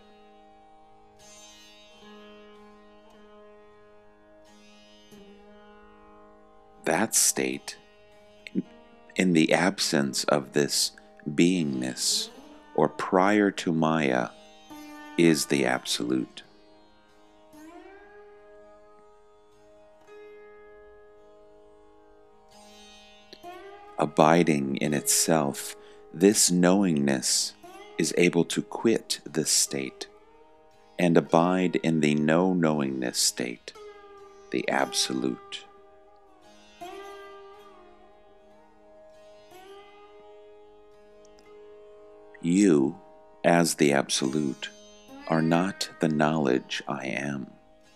That state, in the absence of this beingness or prior to Maya, is the Absolute. Abiding in itself, this knowingness is able to quit this state and abide in the no-knowingness state, the Absolute. You, as the Absolute, are not the knowledge I am.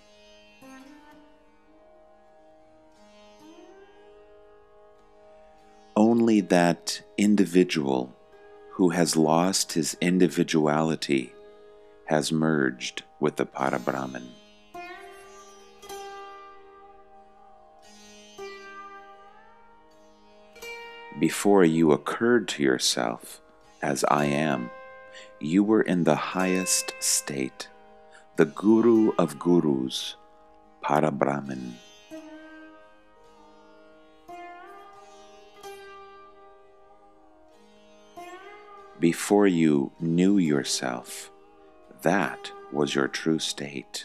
Only that individual who has lost his individuality has merged with the Parabrahman. Before you occurred to yourself as I am, you were in the highest state, the Guru of Gurus, Parabrahman. Before you knew yourself, that was your true state.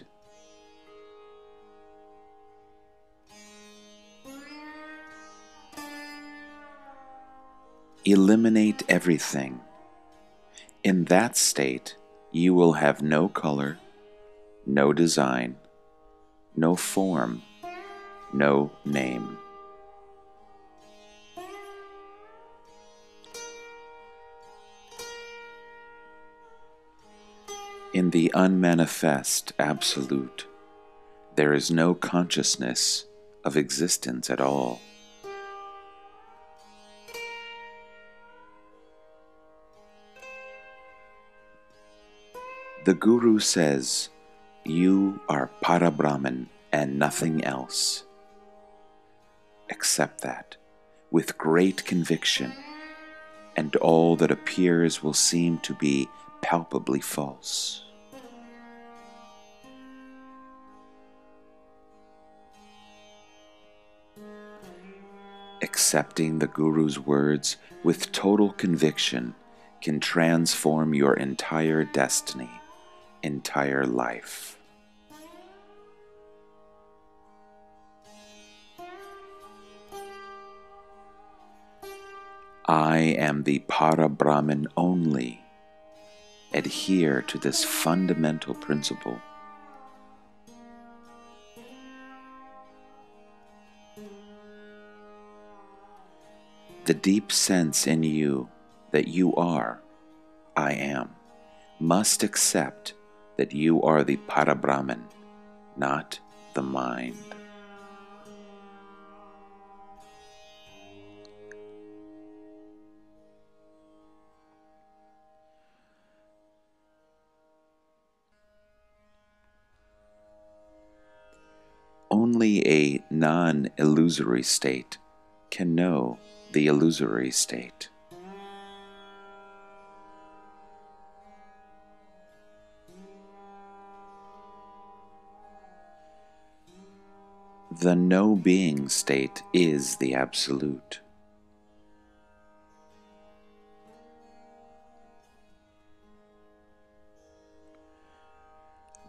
Eliminate everything. In that state, you will have no color, no design, no form, no name. In the unmanifest Absolute, there is no consciousness of existence at all. The Guru says, you are Parabrahman and nothing else. Accept that with great conviction, and all that appears will seem to be palpably false. Accepting the Guru's words with total conviction can transform your entire destiny, entire life. I am the Parabrahman only. Adhere to this fundamental principle. The deep sense in you that you are, I am, must accept that you are the Parabrahman, not the mind. Only a non-illusory state can know the illusory state. The no-being state is the Absolute.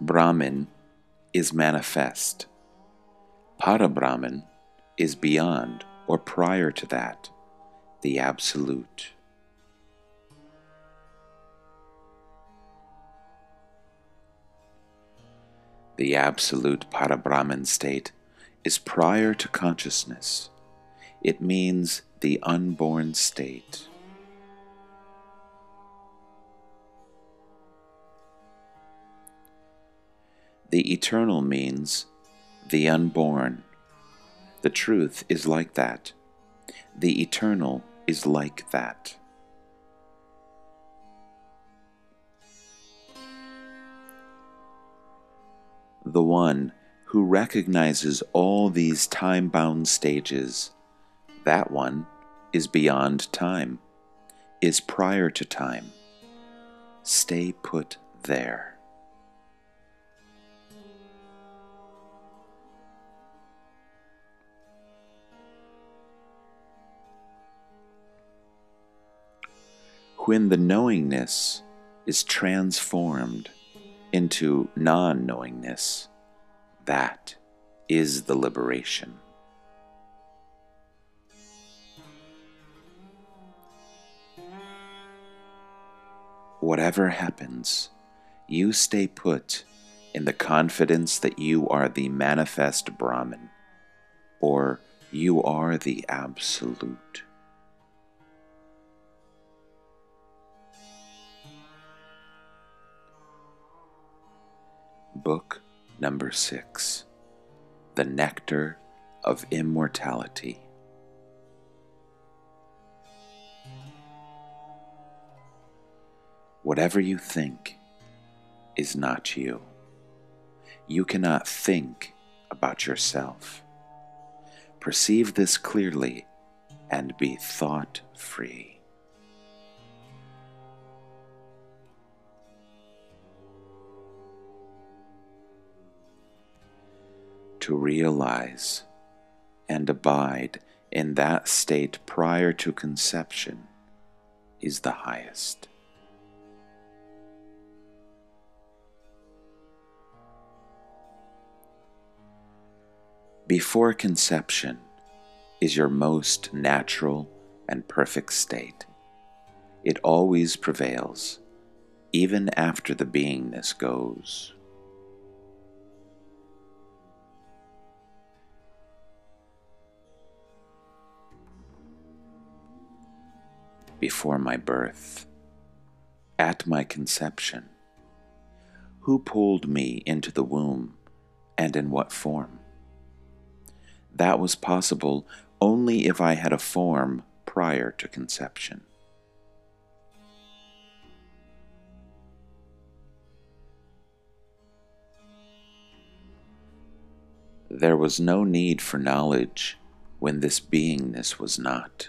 Brahman is manifest. Para-Brahman is beyond or prior to that, the Absolute. The absolute Para-Brahman state is prior to consciousness. It means the unborn state. The eternal means the unborn. The truth is like that. The eternal is like that. The one who recognizes all these time-bound stages, that one is beyond time, is prior to time. Stay put there. When the knowingness is transformed into non-knowingness, that is the liberation. Whatever happens, you stay put in the confidence that you are the manifest Brahman, or you are the Absolute. Book number six, The Nectar of Immortality. Whatever you think is not you. You cannot think about yourself. Perceive this clearly and be thought-free. To realize and abide in that state prior to conception is the highest. Before conception is your most natural and perfect state. It always prevails, even after the beingness goes. Before my birth, at my conception, who pulled me into the womb and in what form? That was possible only if I had a form prior to conception. There was no need for knowledge when this beingness was not.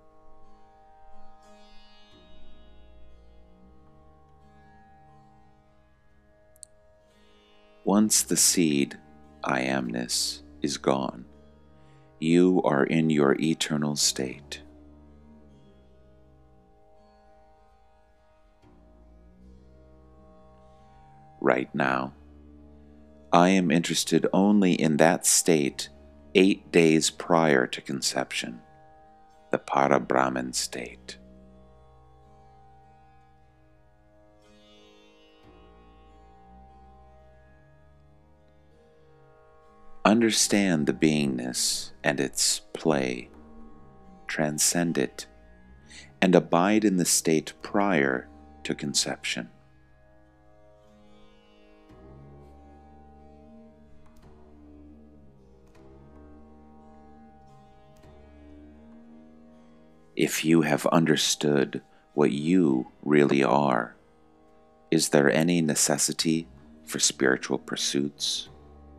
Once the seed, I amness, is gone, you are in your eternal state. Right now, I am interested only in that state eight days prior to conception, the Para-Brahman state. Understand the beingness and its play, transcend it, and abide in the state prior to conception. If you have understood what you really are, is there any necessity for spiritual pursuits?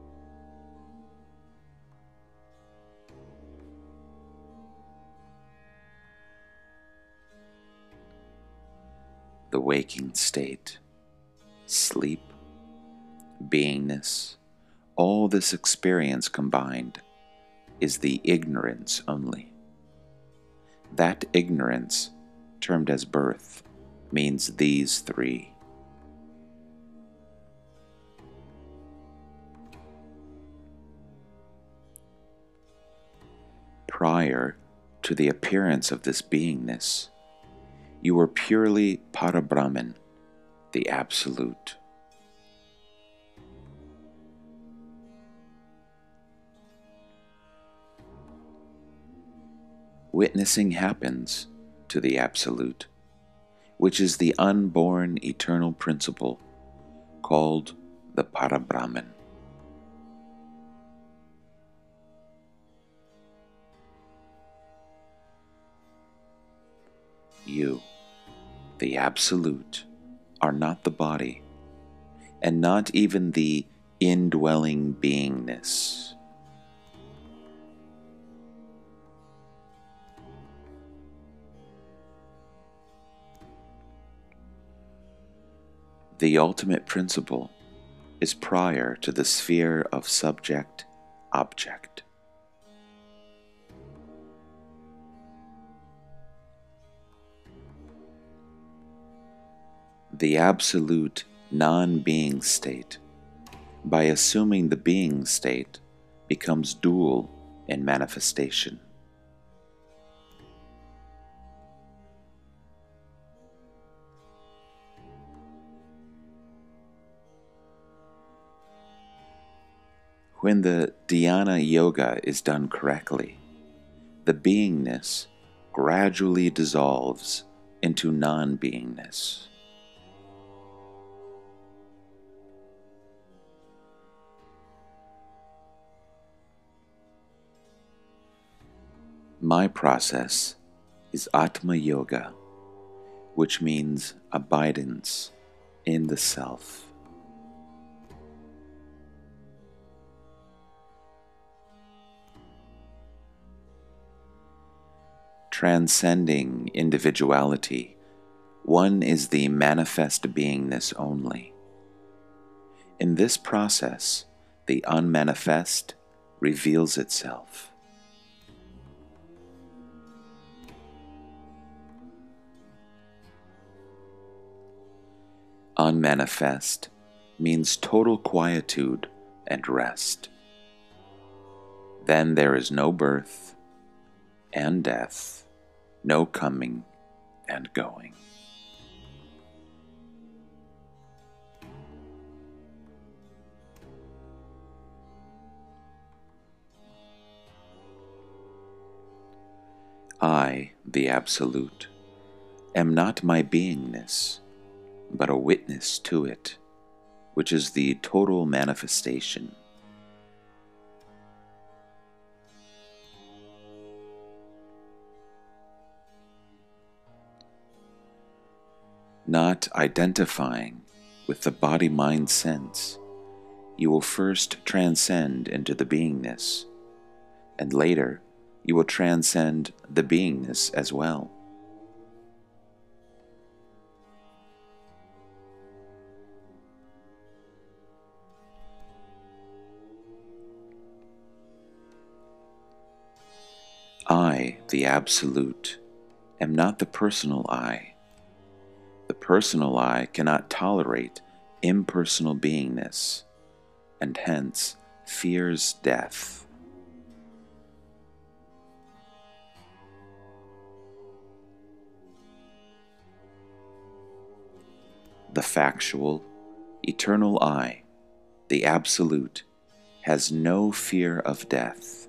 The waking state, sleep, beingness, all this experience combined is the ignorance only. That ignorance, termed as birth, means these three. prior to the appearance of this beingness, you were purely Parabrahman, the Absolute. Witnessing happens to the Absolute, which is the unborn eternal principle called the Parabrahman. You, the Absolute, are not the body, and not even the indwelling beingness. The ultimate principle is prior to the sphere of subject-object. The absolute non-being state, by assuming the being state, becomes dual in manifestation. When the dhyana yoga is done correctly, the beingness gradually dissolves into non-beingness. My process is Atma Yoga, which means abidance in the self. Transcending individuality, one is the manifest beingness only. In this process, the unmanifest reveals itself. Unmanifest means total quietude and rest. Then there is no birth and death, no coming and going. I, the Absolute, am not my beingness, but a witness to it, which is the total manifestation. Not identifying with the body-mind sense, you will first transcend into the beingness, and later you will transcend the beingness as well. I, the Absolute, am not the personal I. The personal I cannot tolerate impersonal beingness, and hence fears death. The factual, eternal I, the Absolute, has no fear of death.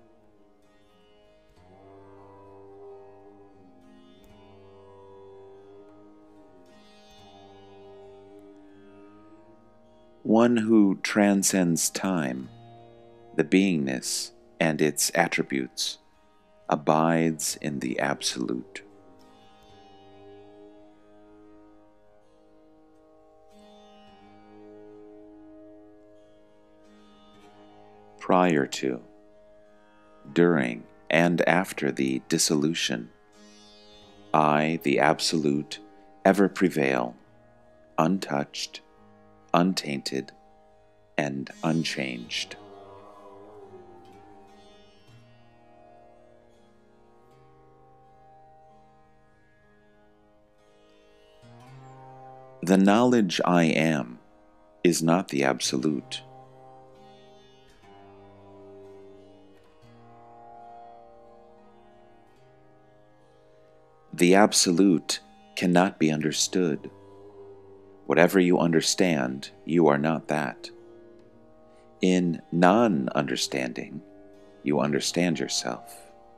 One who transcends time, the beingness and its attributes, abides in the Absolute. Prior to, during, and after the dissolution, I, the Absolute, ever prevail, untouched, untainted, and unchanged. The knowledge I am is not the Absolute. The Absolute cannot be understood. Whatever you understand, you are not that. In non-understanding, you understand yourself.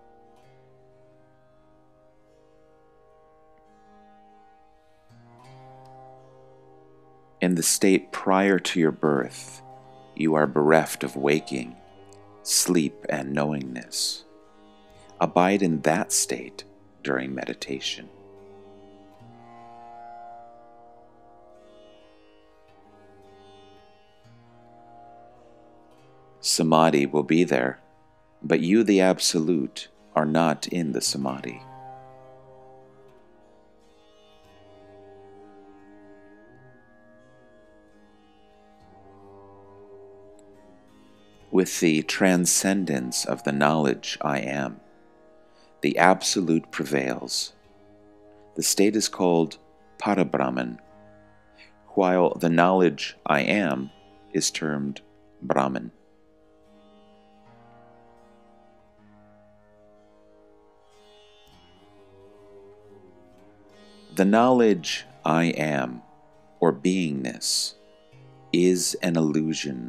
In the state prior to your birth, you are bereft of waking, sleep, and knowingness. Abide in that state during meditation. Samadhi will be there, but you, the Absolute, are not in the Samadhi. With the transcendence of the knowledge I am, the Absolute prevails. The state is called Parabrahman, while the knowledge I am is termed Brahman. The knowledge I am, or beingness, is an illusion.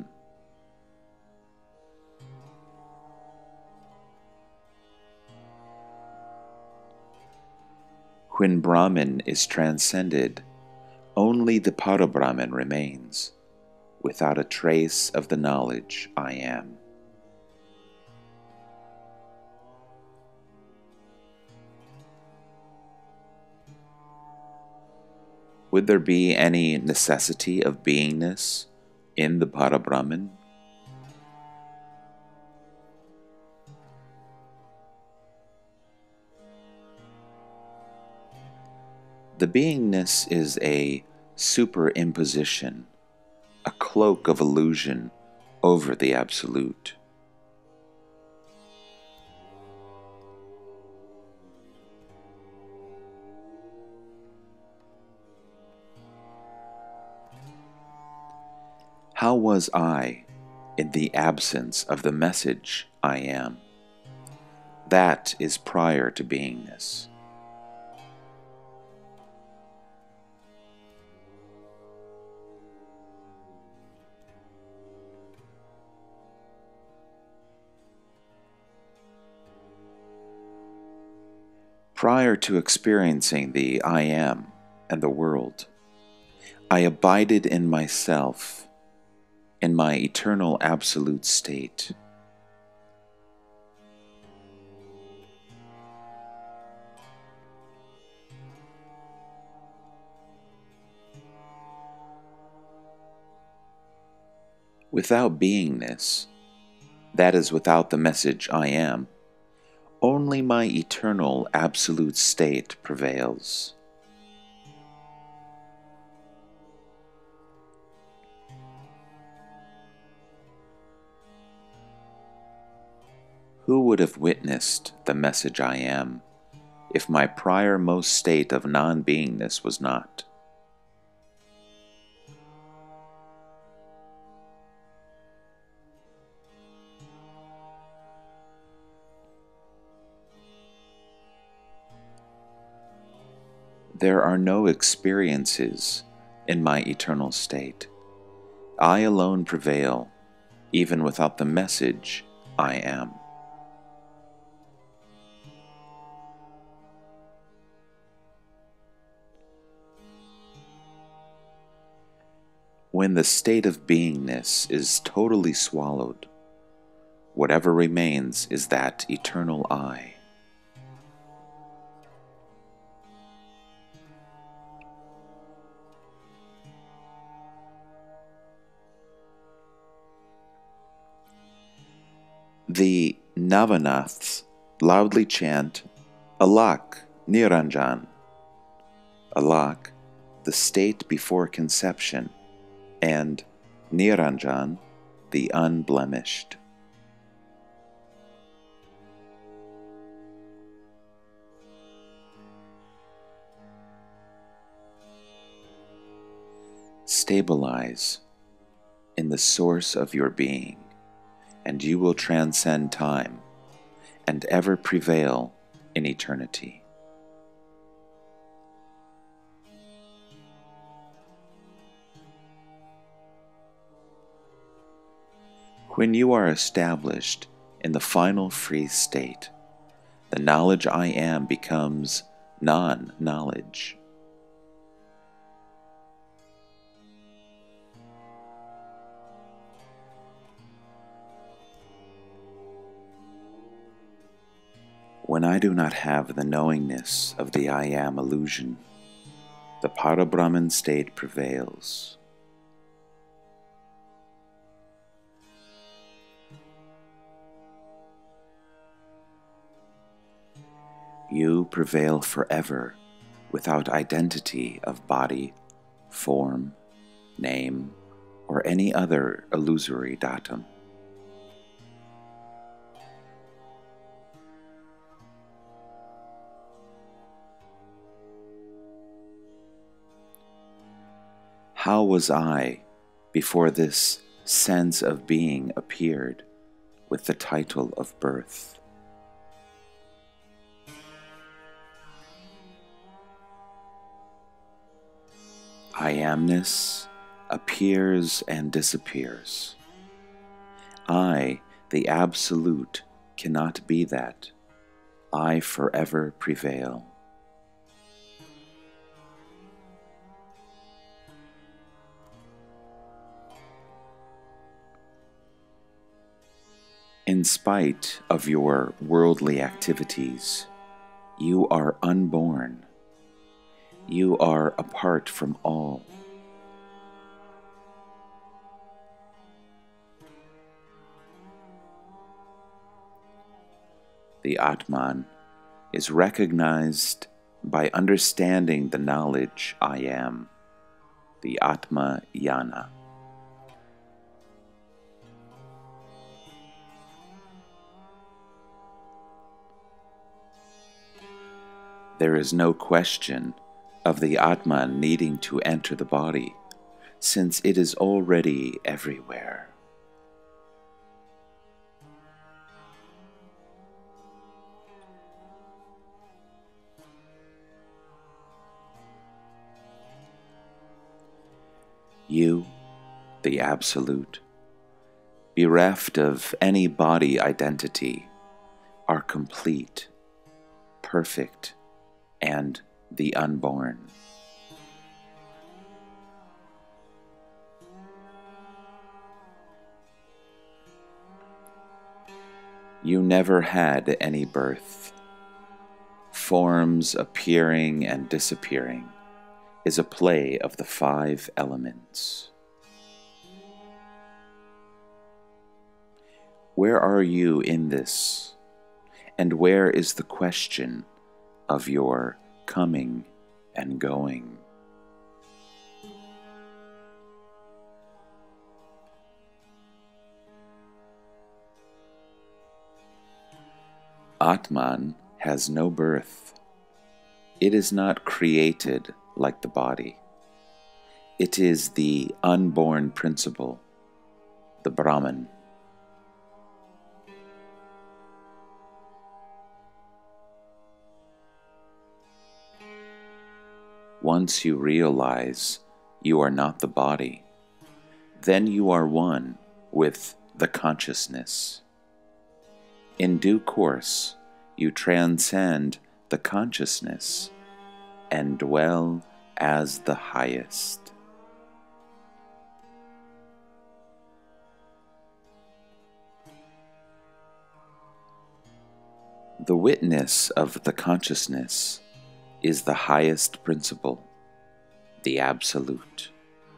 When Brahman is transcended, only the Parabrahman remains, without a trace of the knowledge I am. Would there be any necessity of beingness in the Parabrahman? The beingness is a superimposition, a cloak of illusion over the Absolute. How was I in the absence of the message I am? That is prior to beingness. Prior to experiencing the I am and the world, I abided in myself, in my eternal absolute state. Without beingness, that is without the message I am, only my eternal absolute state prevails. Who would have witnessed the message I am if my prior most state of non-beingness was not? There are no experiences in my eternal state. I alone prevail, even without the message I am. When the state of beingness is totally swallowed, whatever remains is that eternal I. The Navanaths loudly chant Alak Niranjan. Alak, the state before conception, and Niranjan, the unblemished. Stabilize in the source of your being, and you will transcend time and ever prevail in eternity. When you are established in the final free state, the knowledge I am becomes non-knowledge. When I do not have the knowingness of the I am illusion, the Parabrahman state prevails. You prevail forever without identity of body, form, name, or any other illusory datum. How was I before this sense of being appeared with the title of birth? I amness appears and disappears. I, the Absolute, cannot be that. I forever prevail. In spite of your worldly activities, you are unborn. You are apart from all. The Atman is recognized by understanding the knowledge I am, the Atma Jnana. There is no question of the Atman needing to enter the body, since it is already everywhere. You, the Absolute, bereft of any body identity, are complete, perfect, and the unborn. You never had any birth. Forms appearing and disappearing is a play of the five elements. Where are you in this? And where is the question of your coming and going? Atman has no birth. It is not created like the body. It is the unborn principle, the Brahman. Once you realize you are not the body, then you are one with the consciousness. In due course, you transcend the consciousness and dwell as the highest. The witness of the consciousness is the highest principle, the Absolute.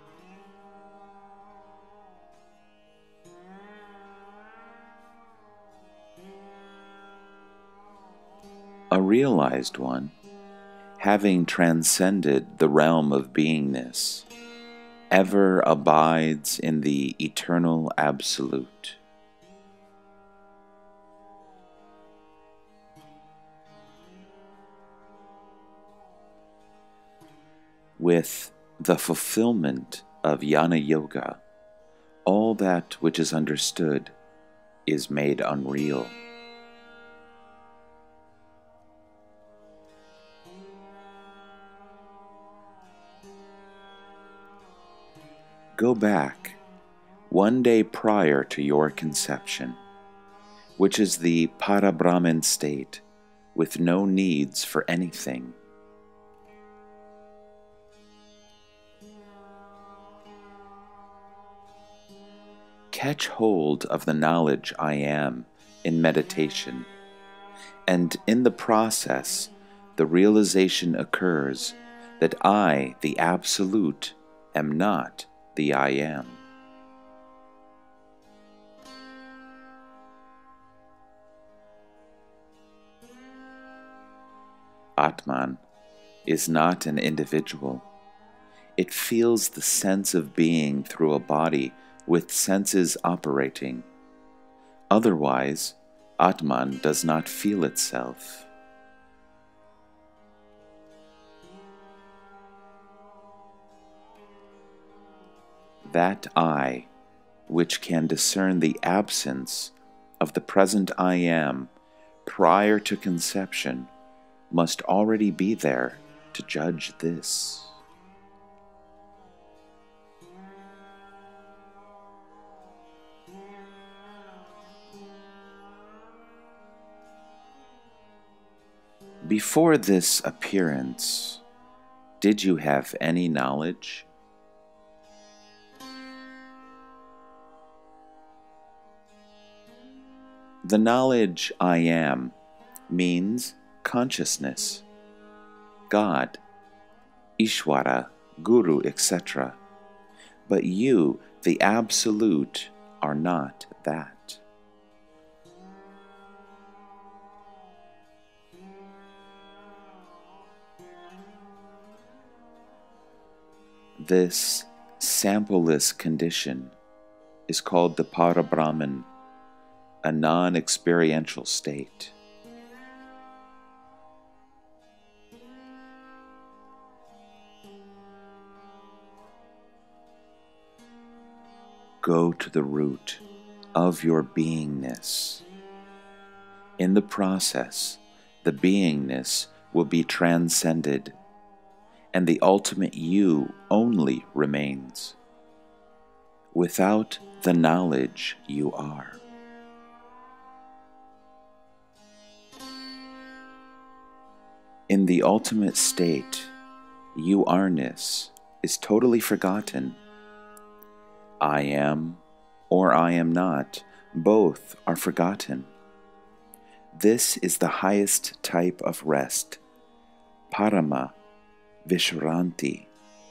A realized one, having transcended the realm of beingness, ever abides in the eternal Absolute. With the fulfillment of Jnana Yoga, all that which is understood is made unreal. Go back, one day prior to your conception, which is the Para-Brahman state with no needs for anything. Catch hold of the knowledge I am in meditation, and in the process, the realization occurs that I, the Absolute, am not the I am. Atman is not an individual. It feels the sense of being through a body with senses operating. Otherwise, Atman does not feel itself. That I, which can discern the absence of the present I am prior to conception, must already be there to judge this. Before this appearance, did you have any knowledge? The knowledge I am means consciousness, God, Ishvara, Guru, et cetera. But you, the Absolute, are not that. This sampleless condition is called the Para-Brahman, a non-experiential state. Go to the root of your beingness. In the process, the beingness will be transcended, and the ultimate you only remains, without the knowledge you are. In the ultimate state, you are-ness is totally forgotten. I am or I am not, both are forgotten. This is the highest type of rest, Parama Vishranti.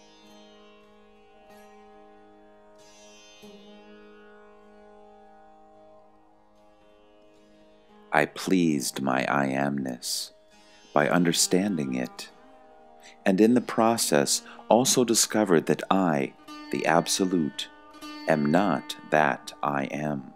I pleased my I amness by understanding it, and in the process also discovered that I, the Absolute, am not that I am.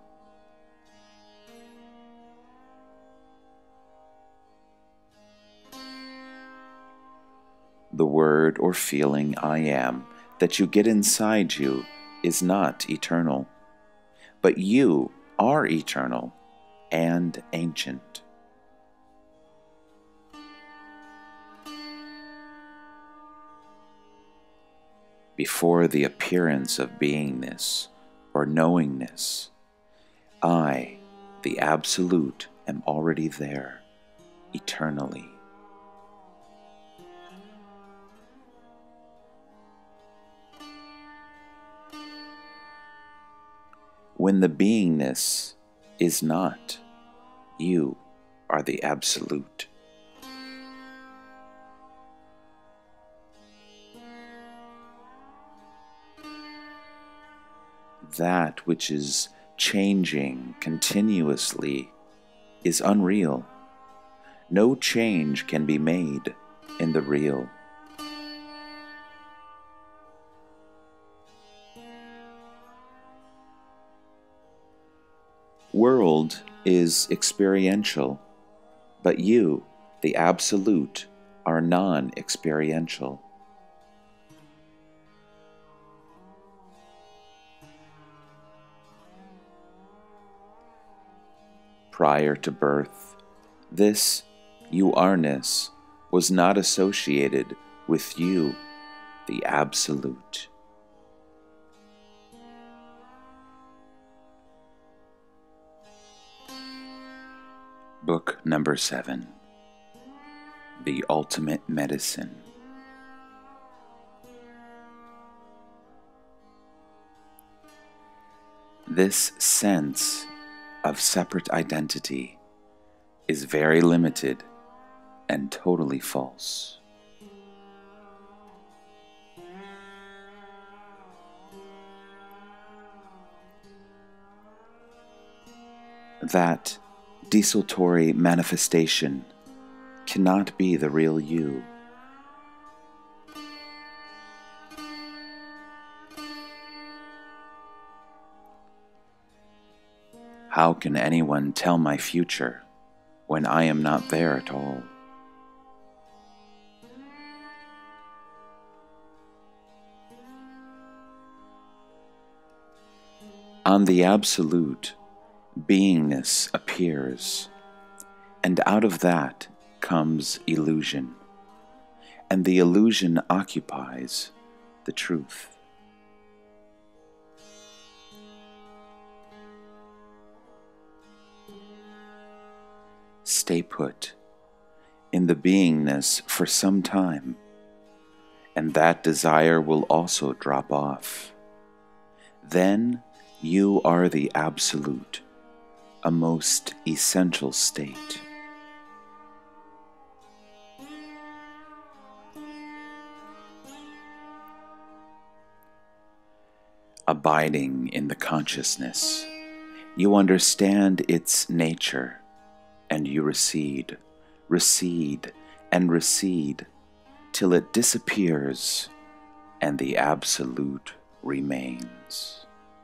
The word or feeling I am that you get inside you is not eternal, but you are eternal and ancient. Before the appearance of beingness or knowingness, I, the Absolute, am already there, eternally. When the beingness is not, you are the Absolute. That which is changing continuously is unreal. No change can be made in the real. World is experiential, but you, the Absolute, are non-experiential. Prior to birth, this you are-ness was not associated with you, the Absolute. Book number seven, The Ultimate Medicine. This sense of separate identity is very limited and totally false. That desultory manifestation cannot be the real you. How can anyone tell my future when I am not there at all? On the Absolute, beingness appears, and out of that comes illusion, and the illusion occupies the truth. Stay put in the beingness for some time, and that desire will also drop off. Then you are the Absolute, a most essential state. Abiding in the consciousness, you understand its nature, and you recede, recede, and recede, till it disappears, and the Absolute remains.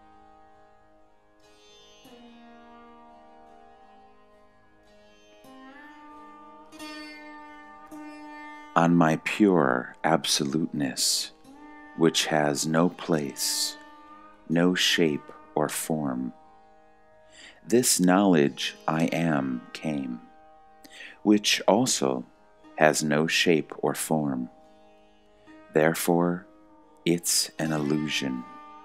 On my pure absoluteness, which has no place, no shape or form, this knowledge I am came, which also has no shape or form. Therefore, it's an illusion.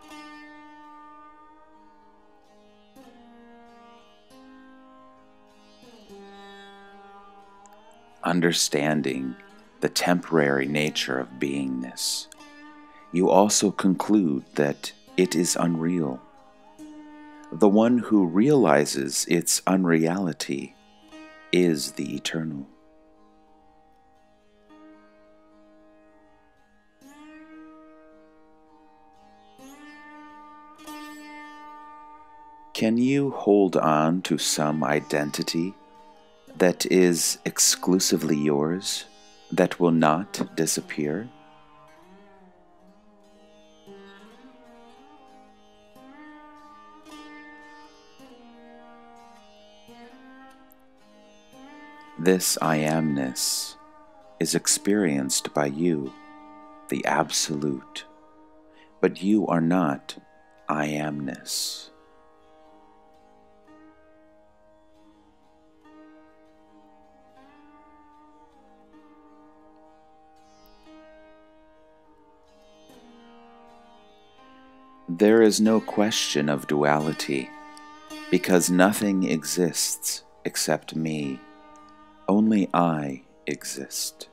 Understanding the temporary nature of beingness, you also conclude that it is unreal. The one who realizes its unreality is the eternal. Can you hold on to some identity that is exclusively yours, that will not disappear? This I amness is experienced by you, the Absolute, but you are not I amness. There is no question of duality, because nothing exists except me. Only I exist.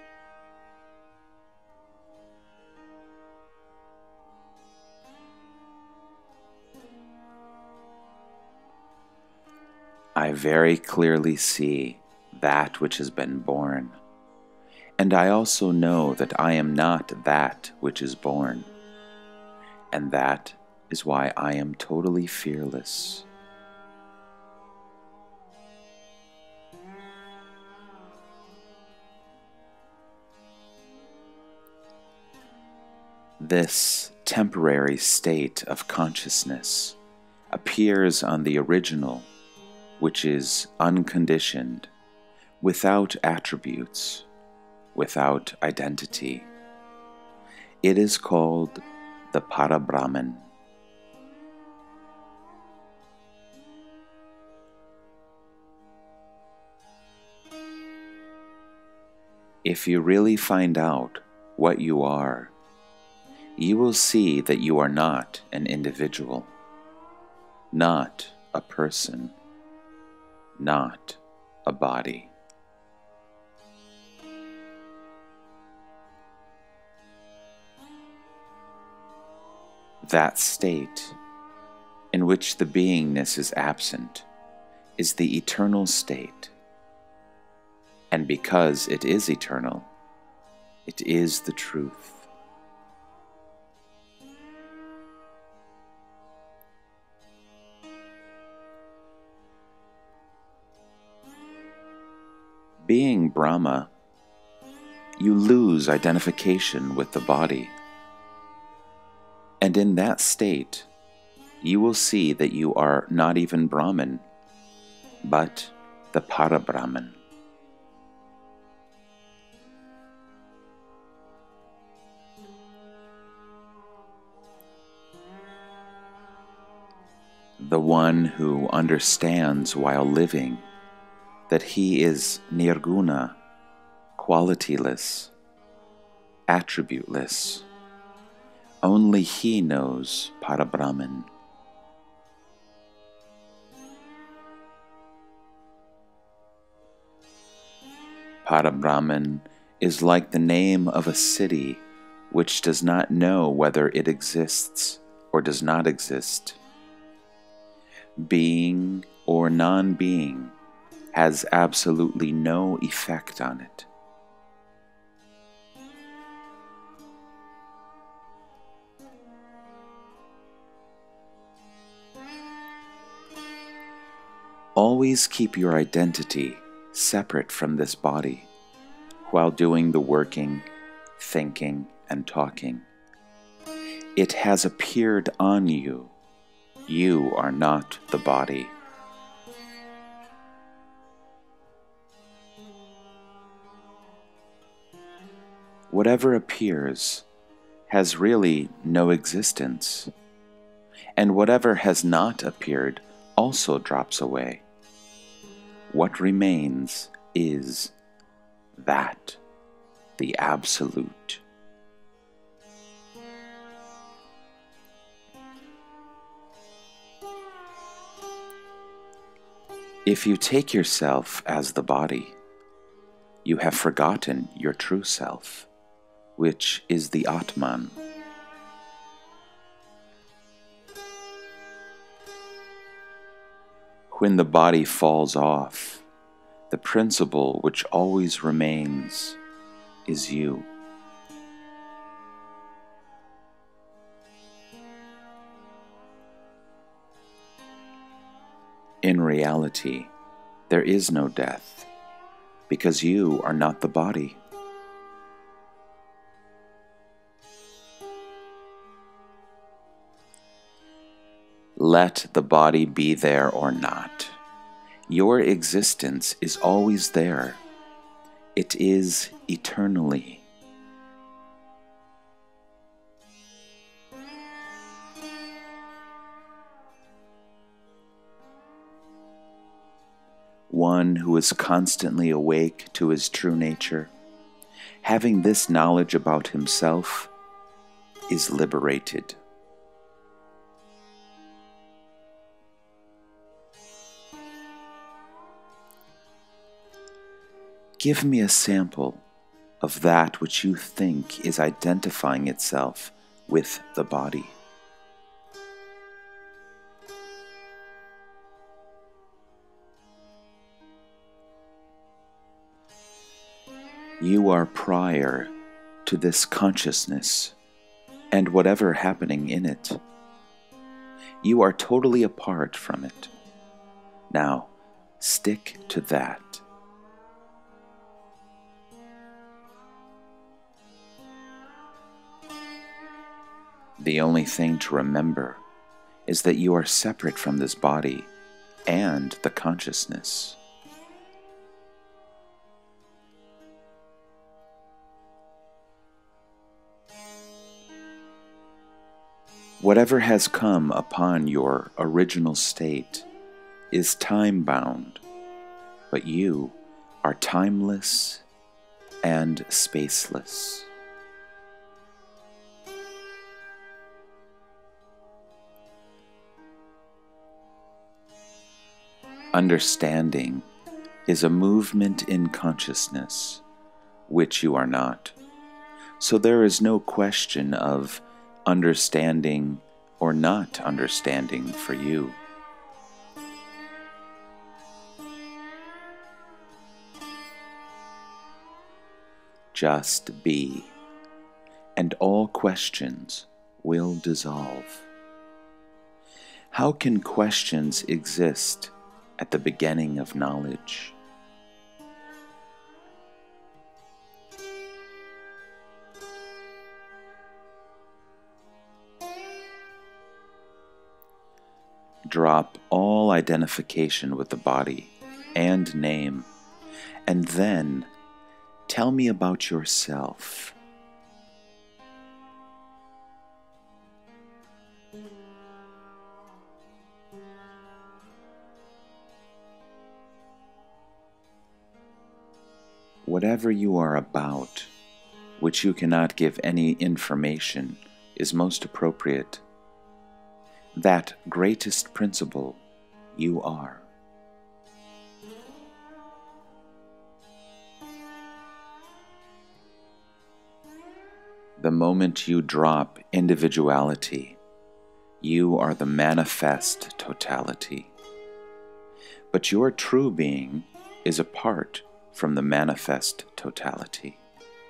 I very clearly see that which has been born, and I also know that I am not that which is born. And that is why I am totally fearless. This temporary state of consciousness appears on the original, which is unconditioned, without attributes, without identity. It is called the Para-Brahman. If you really find out what you are, you will see that you are not an individual, not a person, not a body. That state in which the beingness is absent is the eternal state, and because it is eternal, it is the truth. Being Brahma, you lose identification with the body, and in that state, you will see that you are not even Brahman, but the Para-Brahman. The one who understands while living that he is nirguna, qualityless, attributeless. Only he knows Para-Brahman. Para-Brahman is like the name of a city which does not know whether it exists or does not exist. Being or non-being has absolutely no effect on it. Always keep your identity separate from this body while doing the working, thinking, and talking. It has appeared on you. You are not the body. Whatever appears has really no existence, and whatever has not appeared also drops away. What remains is that, the Absolute. If you take yourself as the body, you have forgotten your true self, which is the Atman. When the body falls off, the principle which always remains is you. In reality, there is no death, because you are not the body. Let the body be there or not, your existence is always there. It is eternally. One who is constantly awake to his true nature, having this knowledge about himself, is liberated. Give me a sample of that which you think is identifying itself with the body. You are prior to this consciousness and whatever happening in it. You are totally apart from it. Now, stick to that. The only thing to remember is that you are separate from this body and the consciousness. Whatever has come upon your original state is time-bound, but you are timeless and spaceless. Understanding is a movement in consciousness, which you are not. So there is no question of understanding or not understanding for you. Just be, and all questions will dissolve. How can questions exist at the beginning of knowledge? Drop all identification with the body and name, and then tell me about yourself. Whatever you are about, which you cannot give any information, is most appropriate. That greatest principle you are. The moment you drop individuality, you are the manifest totality. But your true being is apart from the manifest totality.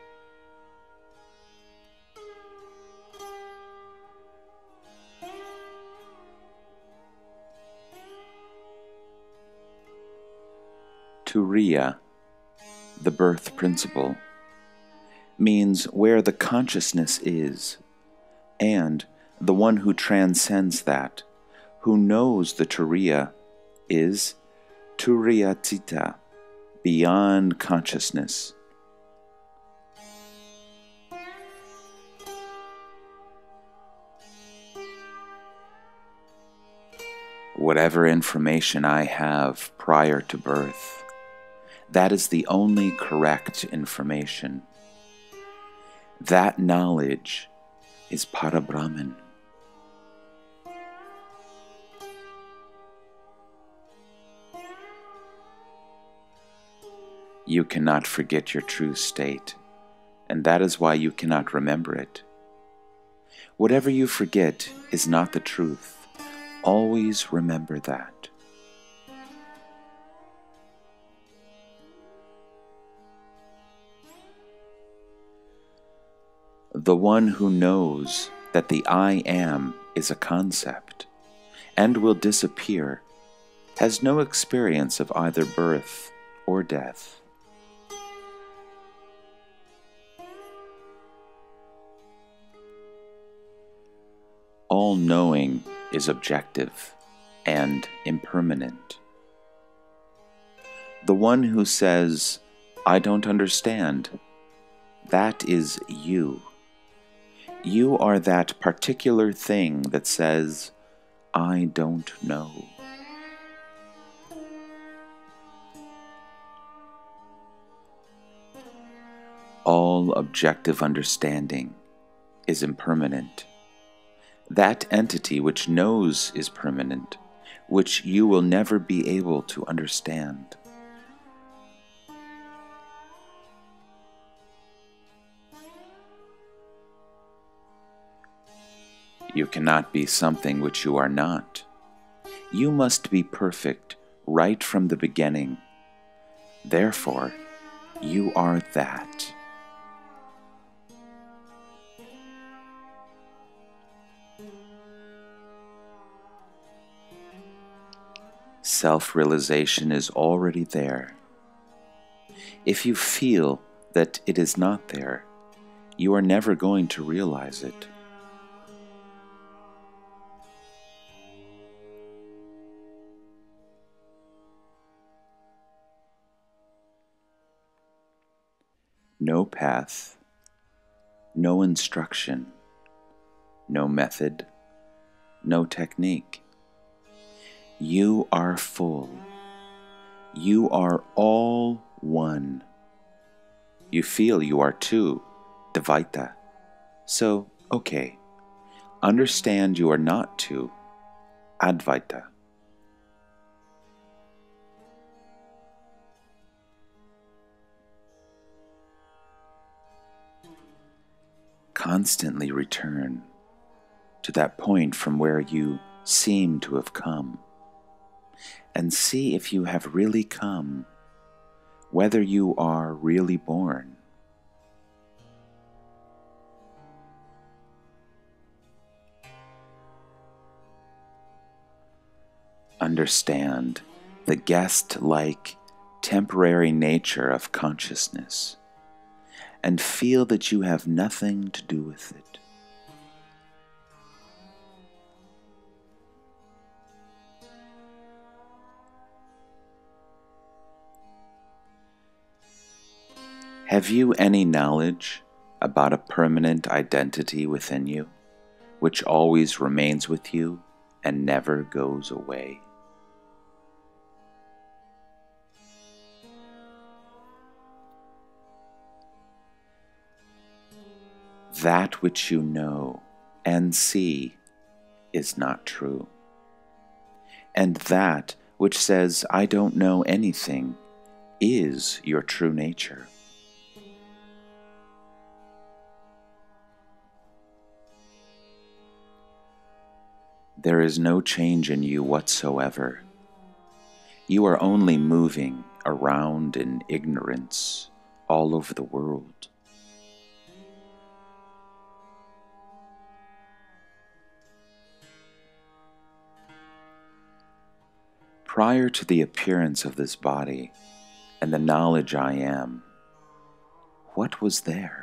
Turiya, the birth principle, means where the consciousness is, and the one who transcends that, who knows the Turiya, is Turiyatita, beyond consciousness. Whatever information I have prior to birth, that is the only correct information. That knowledge is Parabrahman. You cannot forget your true state, and that is why you cannot remember it. Whatever you forget is not the truth. Always remember that. The one who knows that the I am is a concept and will disappear has no experience of either birth or death. All knowing is objective and impermanent. The one who says, "I don't understand," that is you. You are that particular thing that says, "I don't know." All objective understanding is impermanent. That entity which knows is permanent, which you will never be able to understand. You cannot be something which you are not. You must be perfect right from the beginning. Therefore, you are that. Self-realization is already there. If you feel that it is not there, you are never going to realize it. No path, no instruction, no method, no technique. You are full. You are all one. You feel you are two, Dvaita. So, okay, understand you are not two, Advaita. constantly return to that point from where you seem to have come, and see if you have really come, whether you are really born. Understand the guest-like, temporary nature of consciousness, and feel that you have nothing to do with it. Have you any knowledge about a permanent identity within you, which always remains with you and never goes away? That which you know and see is not true. And that which says, "I don't know anything," is your true nature. There is no change in you whatsoever. You are only moving around in ignorance all over the world. Prior to the appearance of this body and the knowledge I am, what was there?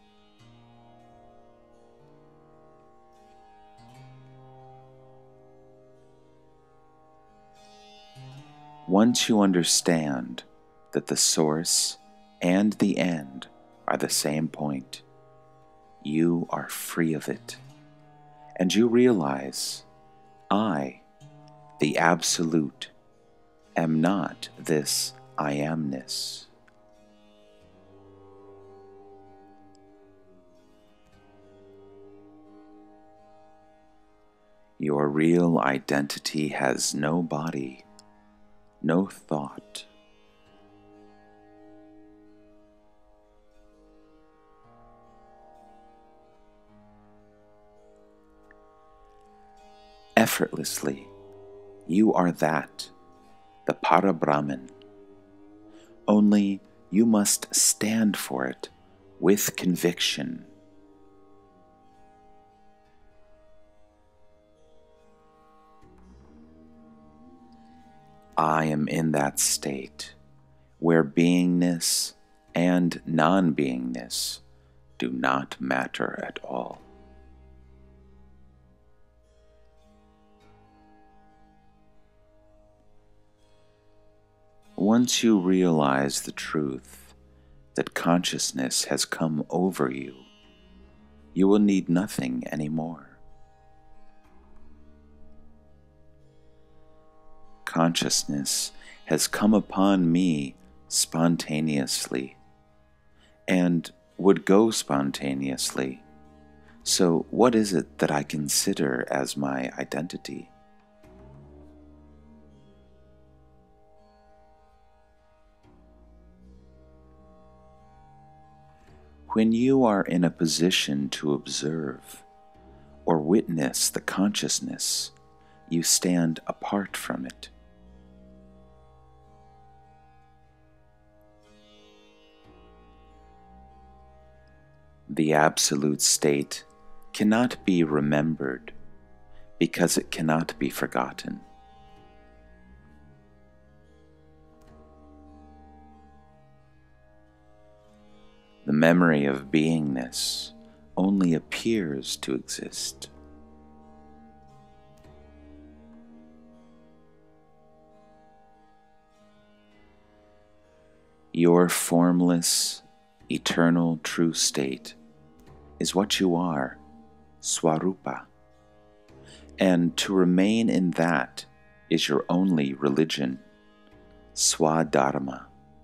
Once you understand that the source and the end are the same point, you are free of it, and you realize, I, the Absolute, am not this I amness. Your real identity has no body, no thought. Effortlessly, you are that, the Para-Brahman. Only you must stand for it with conviction. I am in that state where beingness and non-beingness do not matter at all. Once you realize the truth that consciousness has come over you, you will need nothing anymore. Consciousness has come upon me spontaneously and would go spontaneously. So what is it that I consider as my identity? When you are in a position to observe or witness the consciousness, you stand apart from it. The absolute state cannot be remembered because it cannot be forgotten. The memory of beingness only appears to exist. Your formless, eternal true state is what you are, Swarupa, and to remain in that is your only religion, Swadharma.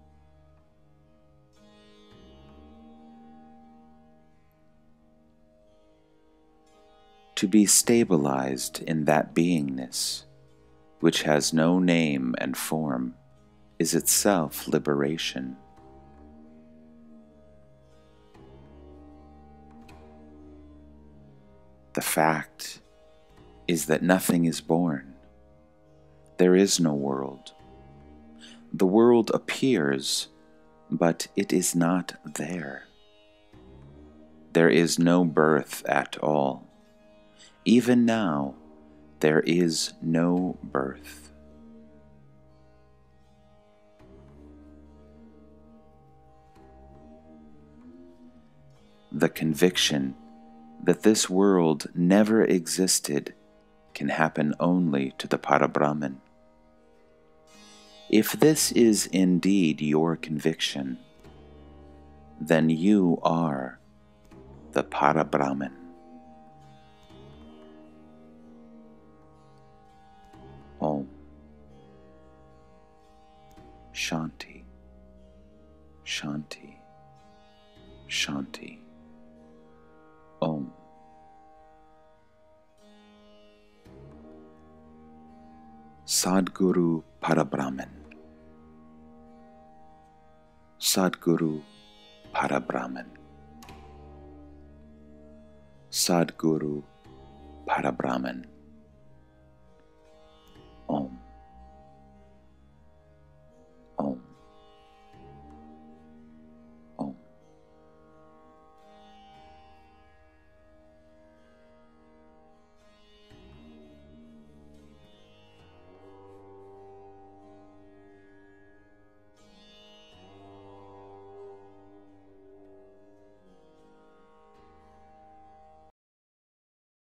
To be stabilized in that beingness, which has no name and form, is itself liberation. The fact is that nothing is born. There is no world. The world appears, but it is not there. There is no birth at all. Even now, there is no birth. The conviction that this world never existed can happen only to the Parabrahman. If this is indeed your conviction, then you are the Parabrahman. Om Shanti, Shanti, Shanti. Om. Sadguru Parabrahman. Sadguru Parabrahman. Sadguru Parabrahman.